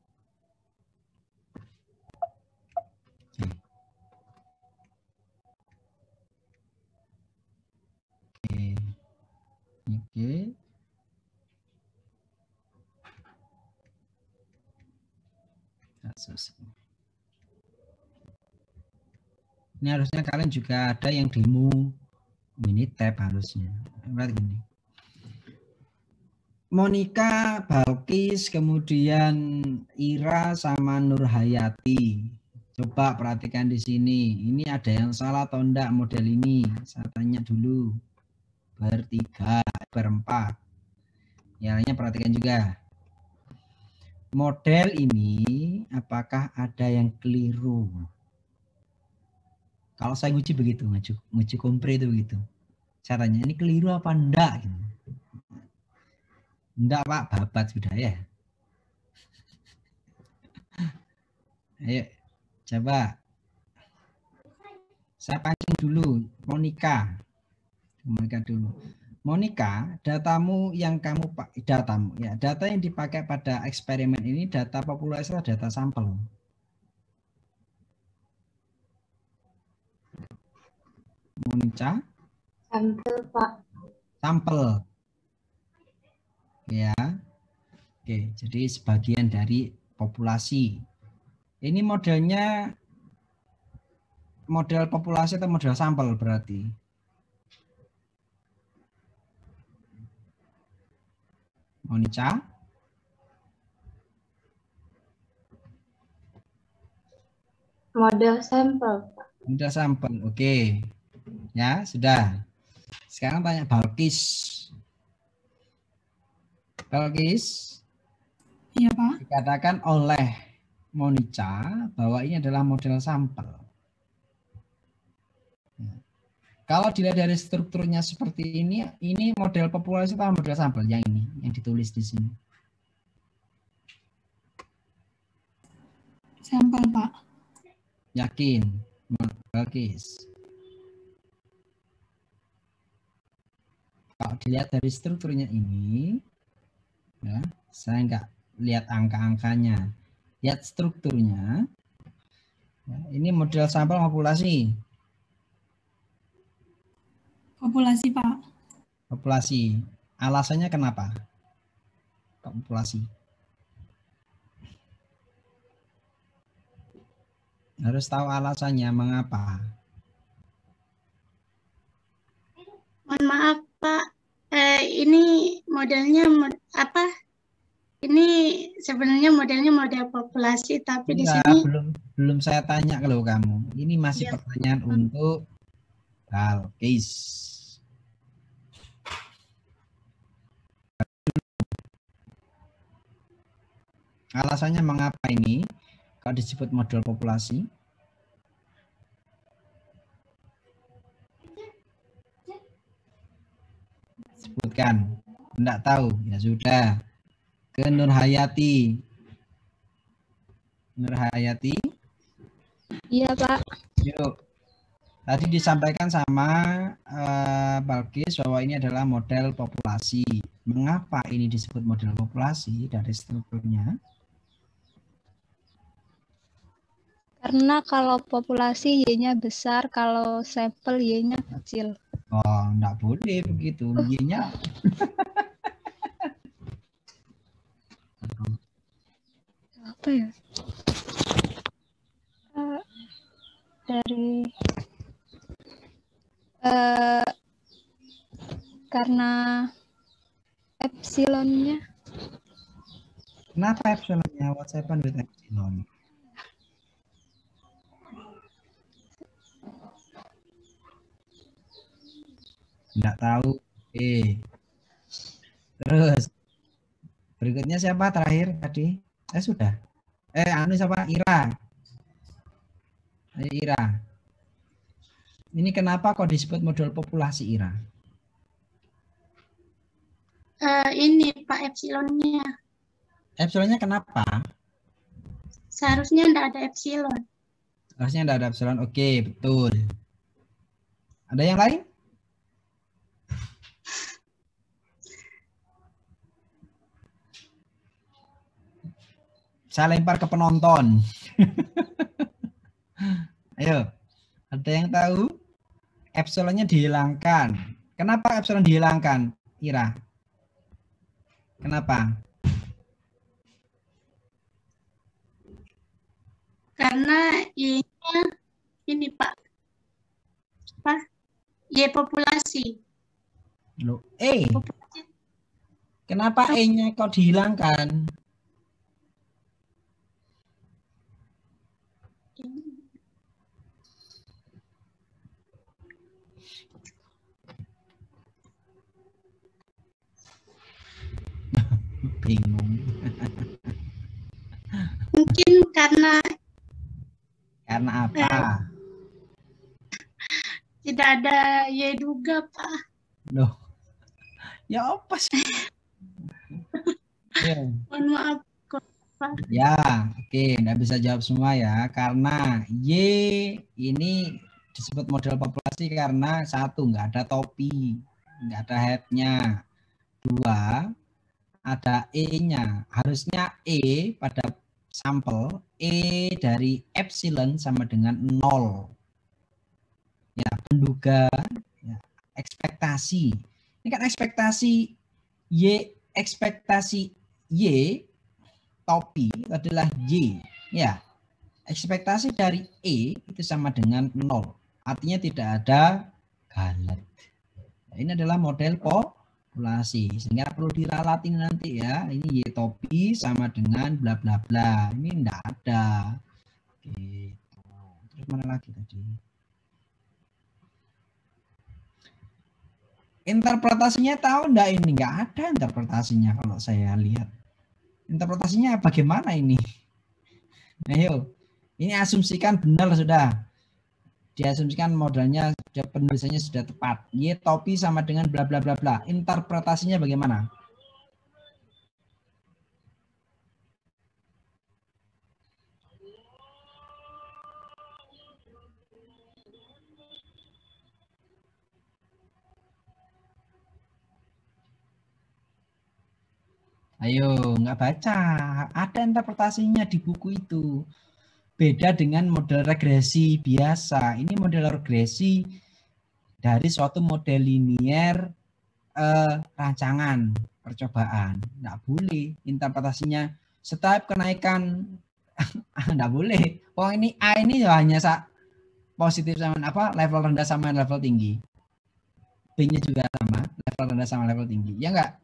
Oke. Oke. Oke. Kasus. Ini harusnya kalian juga ada yang demo mini tab harusnya. Berarti gini. Monica, Balkis, kemudian Ira sama Nurhayati. Coba perhatikan di sini. Ini ada yang salah atau enggak model ini? Saya tanya dulu. Bertiga, berempat. Ya, lainnya perhatikan juga. Model ini apakah ada yang keliru? Kalau saya nguji begitu, nguji, nguji kompre itu begitu. Caranya ini keliru apa enggak? Gitu. Enggak Pak, babat sudah ya. Ayo, coba. Saya pancing dulu, Monica. Monica dulu. Monica, datamu yang kamu pak, datamu ya, data yang dipakai pada eksperimen ini data populasi atau data sampel? Monica? Sampel, Pak. Sampel. Ya. Oke, jadi sebagian dari populasi. Ini modelnya model populasi atau model sampel berarti? Monica? Model sampel, Pak. Model sampel, oke. Ya, sudah. Sekarang tanya Balkis. Balkis? Iya, Pak. Dikatakan oleh Monica bahwa ini adalah model sampel. Kalau dilihat dari strukturnya seperti ini, ini model populasi atau model sampel yang ini, yang ditulis di sini? Sampel, Pak. Yakin? Balkis. Kalau dilihat dari strukturnya ini, ya, saya nggak lihat angka-angkanya, lihat strukturnya. Ya, ini model sampel populasi. Populasi, Pak. Populasi. Alasannya kenapa? Populasi. Harus tahu alasannya mengapa. Mohon maaf Pak, eh, ini modelnya mod, apa? Ini sebenarnya modelnya model populasi, tapi di Enggak, sini belum belum saya tanya kalau kamu. Ini masih ya, pertanyaan untuk Balkis. Alasannya mengapa ini kalau disebut model populasi? Sebutkan. Enggak tahu, ya sudah. Ke Nurhayati. Nurhayati. Iya, Pak. Yuk. Tadi disampaikan sama uh, Balkis bahwa ini adalah model populasi. Mengapa ini disebut model populasi dari strukturnya? Karena kalau populasi Y-nya besar, kalau sampel Y-nya kecil. Oh, enggak boleh begitu. Y-nya apa ya? Uh, dari uh, karena epsilonnya. Kenapa epsilonnya? What's happened with epsilon? Enggak tahu. Eh. Terus berikutnya siapa terakhir tadi? Eh sudah. Eh anu siapa? Ira. Ayo Ira. Ini kenapa kok disebut model populasi Ira? Uh, ini Pak epsilonnya. Epsilonnya kenapa? Seharusnya tidak ada epsilon. Seharusnya tidak ada epsilon. Oke, betul. Ada yang lain? Saya lempar ke penonton. Ayo, ada yang tahu? Epsilonnya dihilangkan. Kenapa epsilon dihilangkan, Ira? Kenapa? Karena Y-nya ini Pak. Apa? Y populasi. Loh, E. Populasi. Kenapa E-nya kok dihilangkan? Bingung. Mungkin karena Karena apa? Eh, tidak ada Y juga, Pak. Loh. Ya apa sih? Ya. Mohon maaf, Pak. Ya, oke, nggak bisa jawab semua ya. Karena Y ini disebut model populasi karena satu, nggak ada topi, nggak ada headnya. Dua, ada E-nya. Harusnya E pada sampel E dari epsilon sama dengan nol. Ya, penduga, ya, ekspektasi. Ini kan ekspektasi Y, ekspektasi Y topi adalah Y. Ya, ekspektasi dari E itu sama dengan nol. Artinya tidak ada galet. Nah, ini adalah model populasi. Sehingga perlu diralatin nanti ya. Ini Y topi sama dengan bla bla bla. Ini enggak ada. Gitu. Terus mana lagi tadi? Interpretasinya tahu enggak ini? Enggak ada interpretasinya kalau saya lihat. Interpretasinya bagaimana ini? Ayo. Ini asumsikan benar sudah. Diasumsikan modelnya, penulisannya sudah tepat. Y topi sama dengan bla bla bla bla. Interpretasinya bagaimana? Ayo, nggak baca. Ada interpretasinya di buku itu. Beda dengan model regresi biasa. Ini model regresi dari suatu model linier eh, rancangan percobaan. Nggak boleh interpretasinya setiap kenaikan. Nggak boleh. Oh ini A ini hanya positif sama apa level rendah sama level tinggi. B-nya juga sama level rendah sama level tinggi. Ya enggak?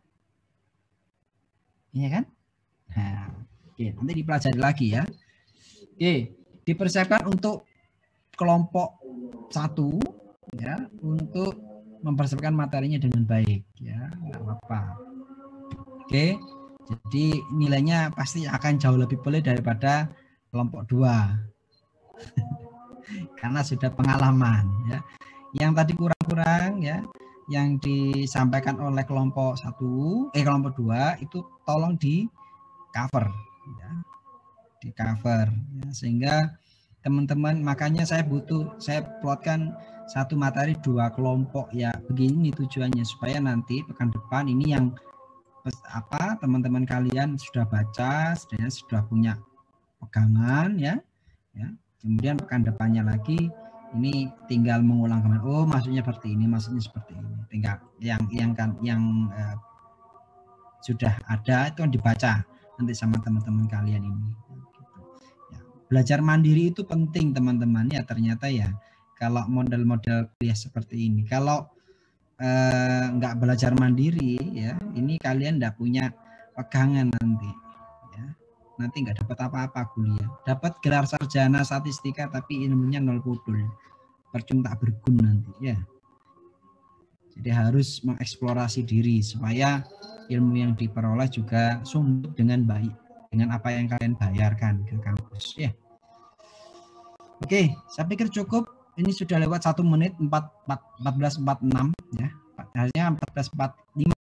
Iya kan? Nah, oke, nanti dipelajari lagi ya. Oke, dipersiapkan untuk kelompok satu ya, untuk mempersiapkan materinya dengan baik ya, nggak apa-apa. Oke, jadi nilainya pasti akan jauh lebih boleh daripada kelompok dua. Karena sudah pengalaman ya. Yang tadi kurang-kurang ya, yang disampaikan oleh kelompok satu, eh kelompok dua itu tolong di cover, ya. Di cover, ya. Sehingga teman-teman, makanya saya butuh, saya plotkan satu materi dua kelompok ya, begini tujuannya supaya nanti pekan depan ini yang apa teman-teman kalian sudah baca, sudah sudah punya pegangan ya, ya. Kemudian pekan depannya lagi ini tinggal mengulang kembali. Oh, maksudnya seperti ini, maksudnya seperti ini. Tinggal yang yang kan yang eh, sudah ada itu kan dibaca nanti sama teman-teman kalian ini. Gitu. Ya, belajar mandiri itu penting teman-teman ya ternyata ya. Kalau model-model kuliah seperti ini, kalau eh, nggak belajar mandiri ya, ini kalian nggak punya pegangan nanti. Ya. Nanti nggak dapat apa-apa kuliah, dapat gelar sarjana statistika tapi ilmunya nol pudul, percuma tak berguna nanti ya. Jadi harus mengeksplorasi diri supaya ilmu yang diperoleh juga sumber dengan baik dengan apa yang kalian bayarkan ke kampus ya. Oke, saya pikir cukup. Ini sudah lewat satu menit empat belas empat puluh enam ya. Harusnya empat belas empat puluh lima.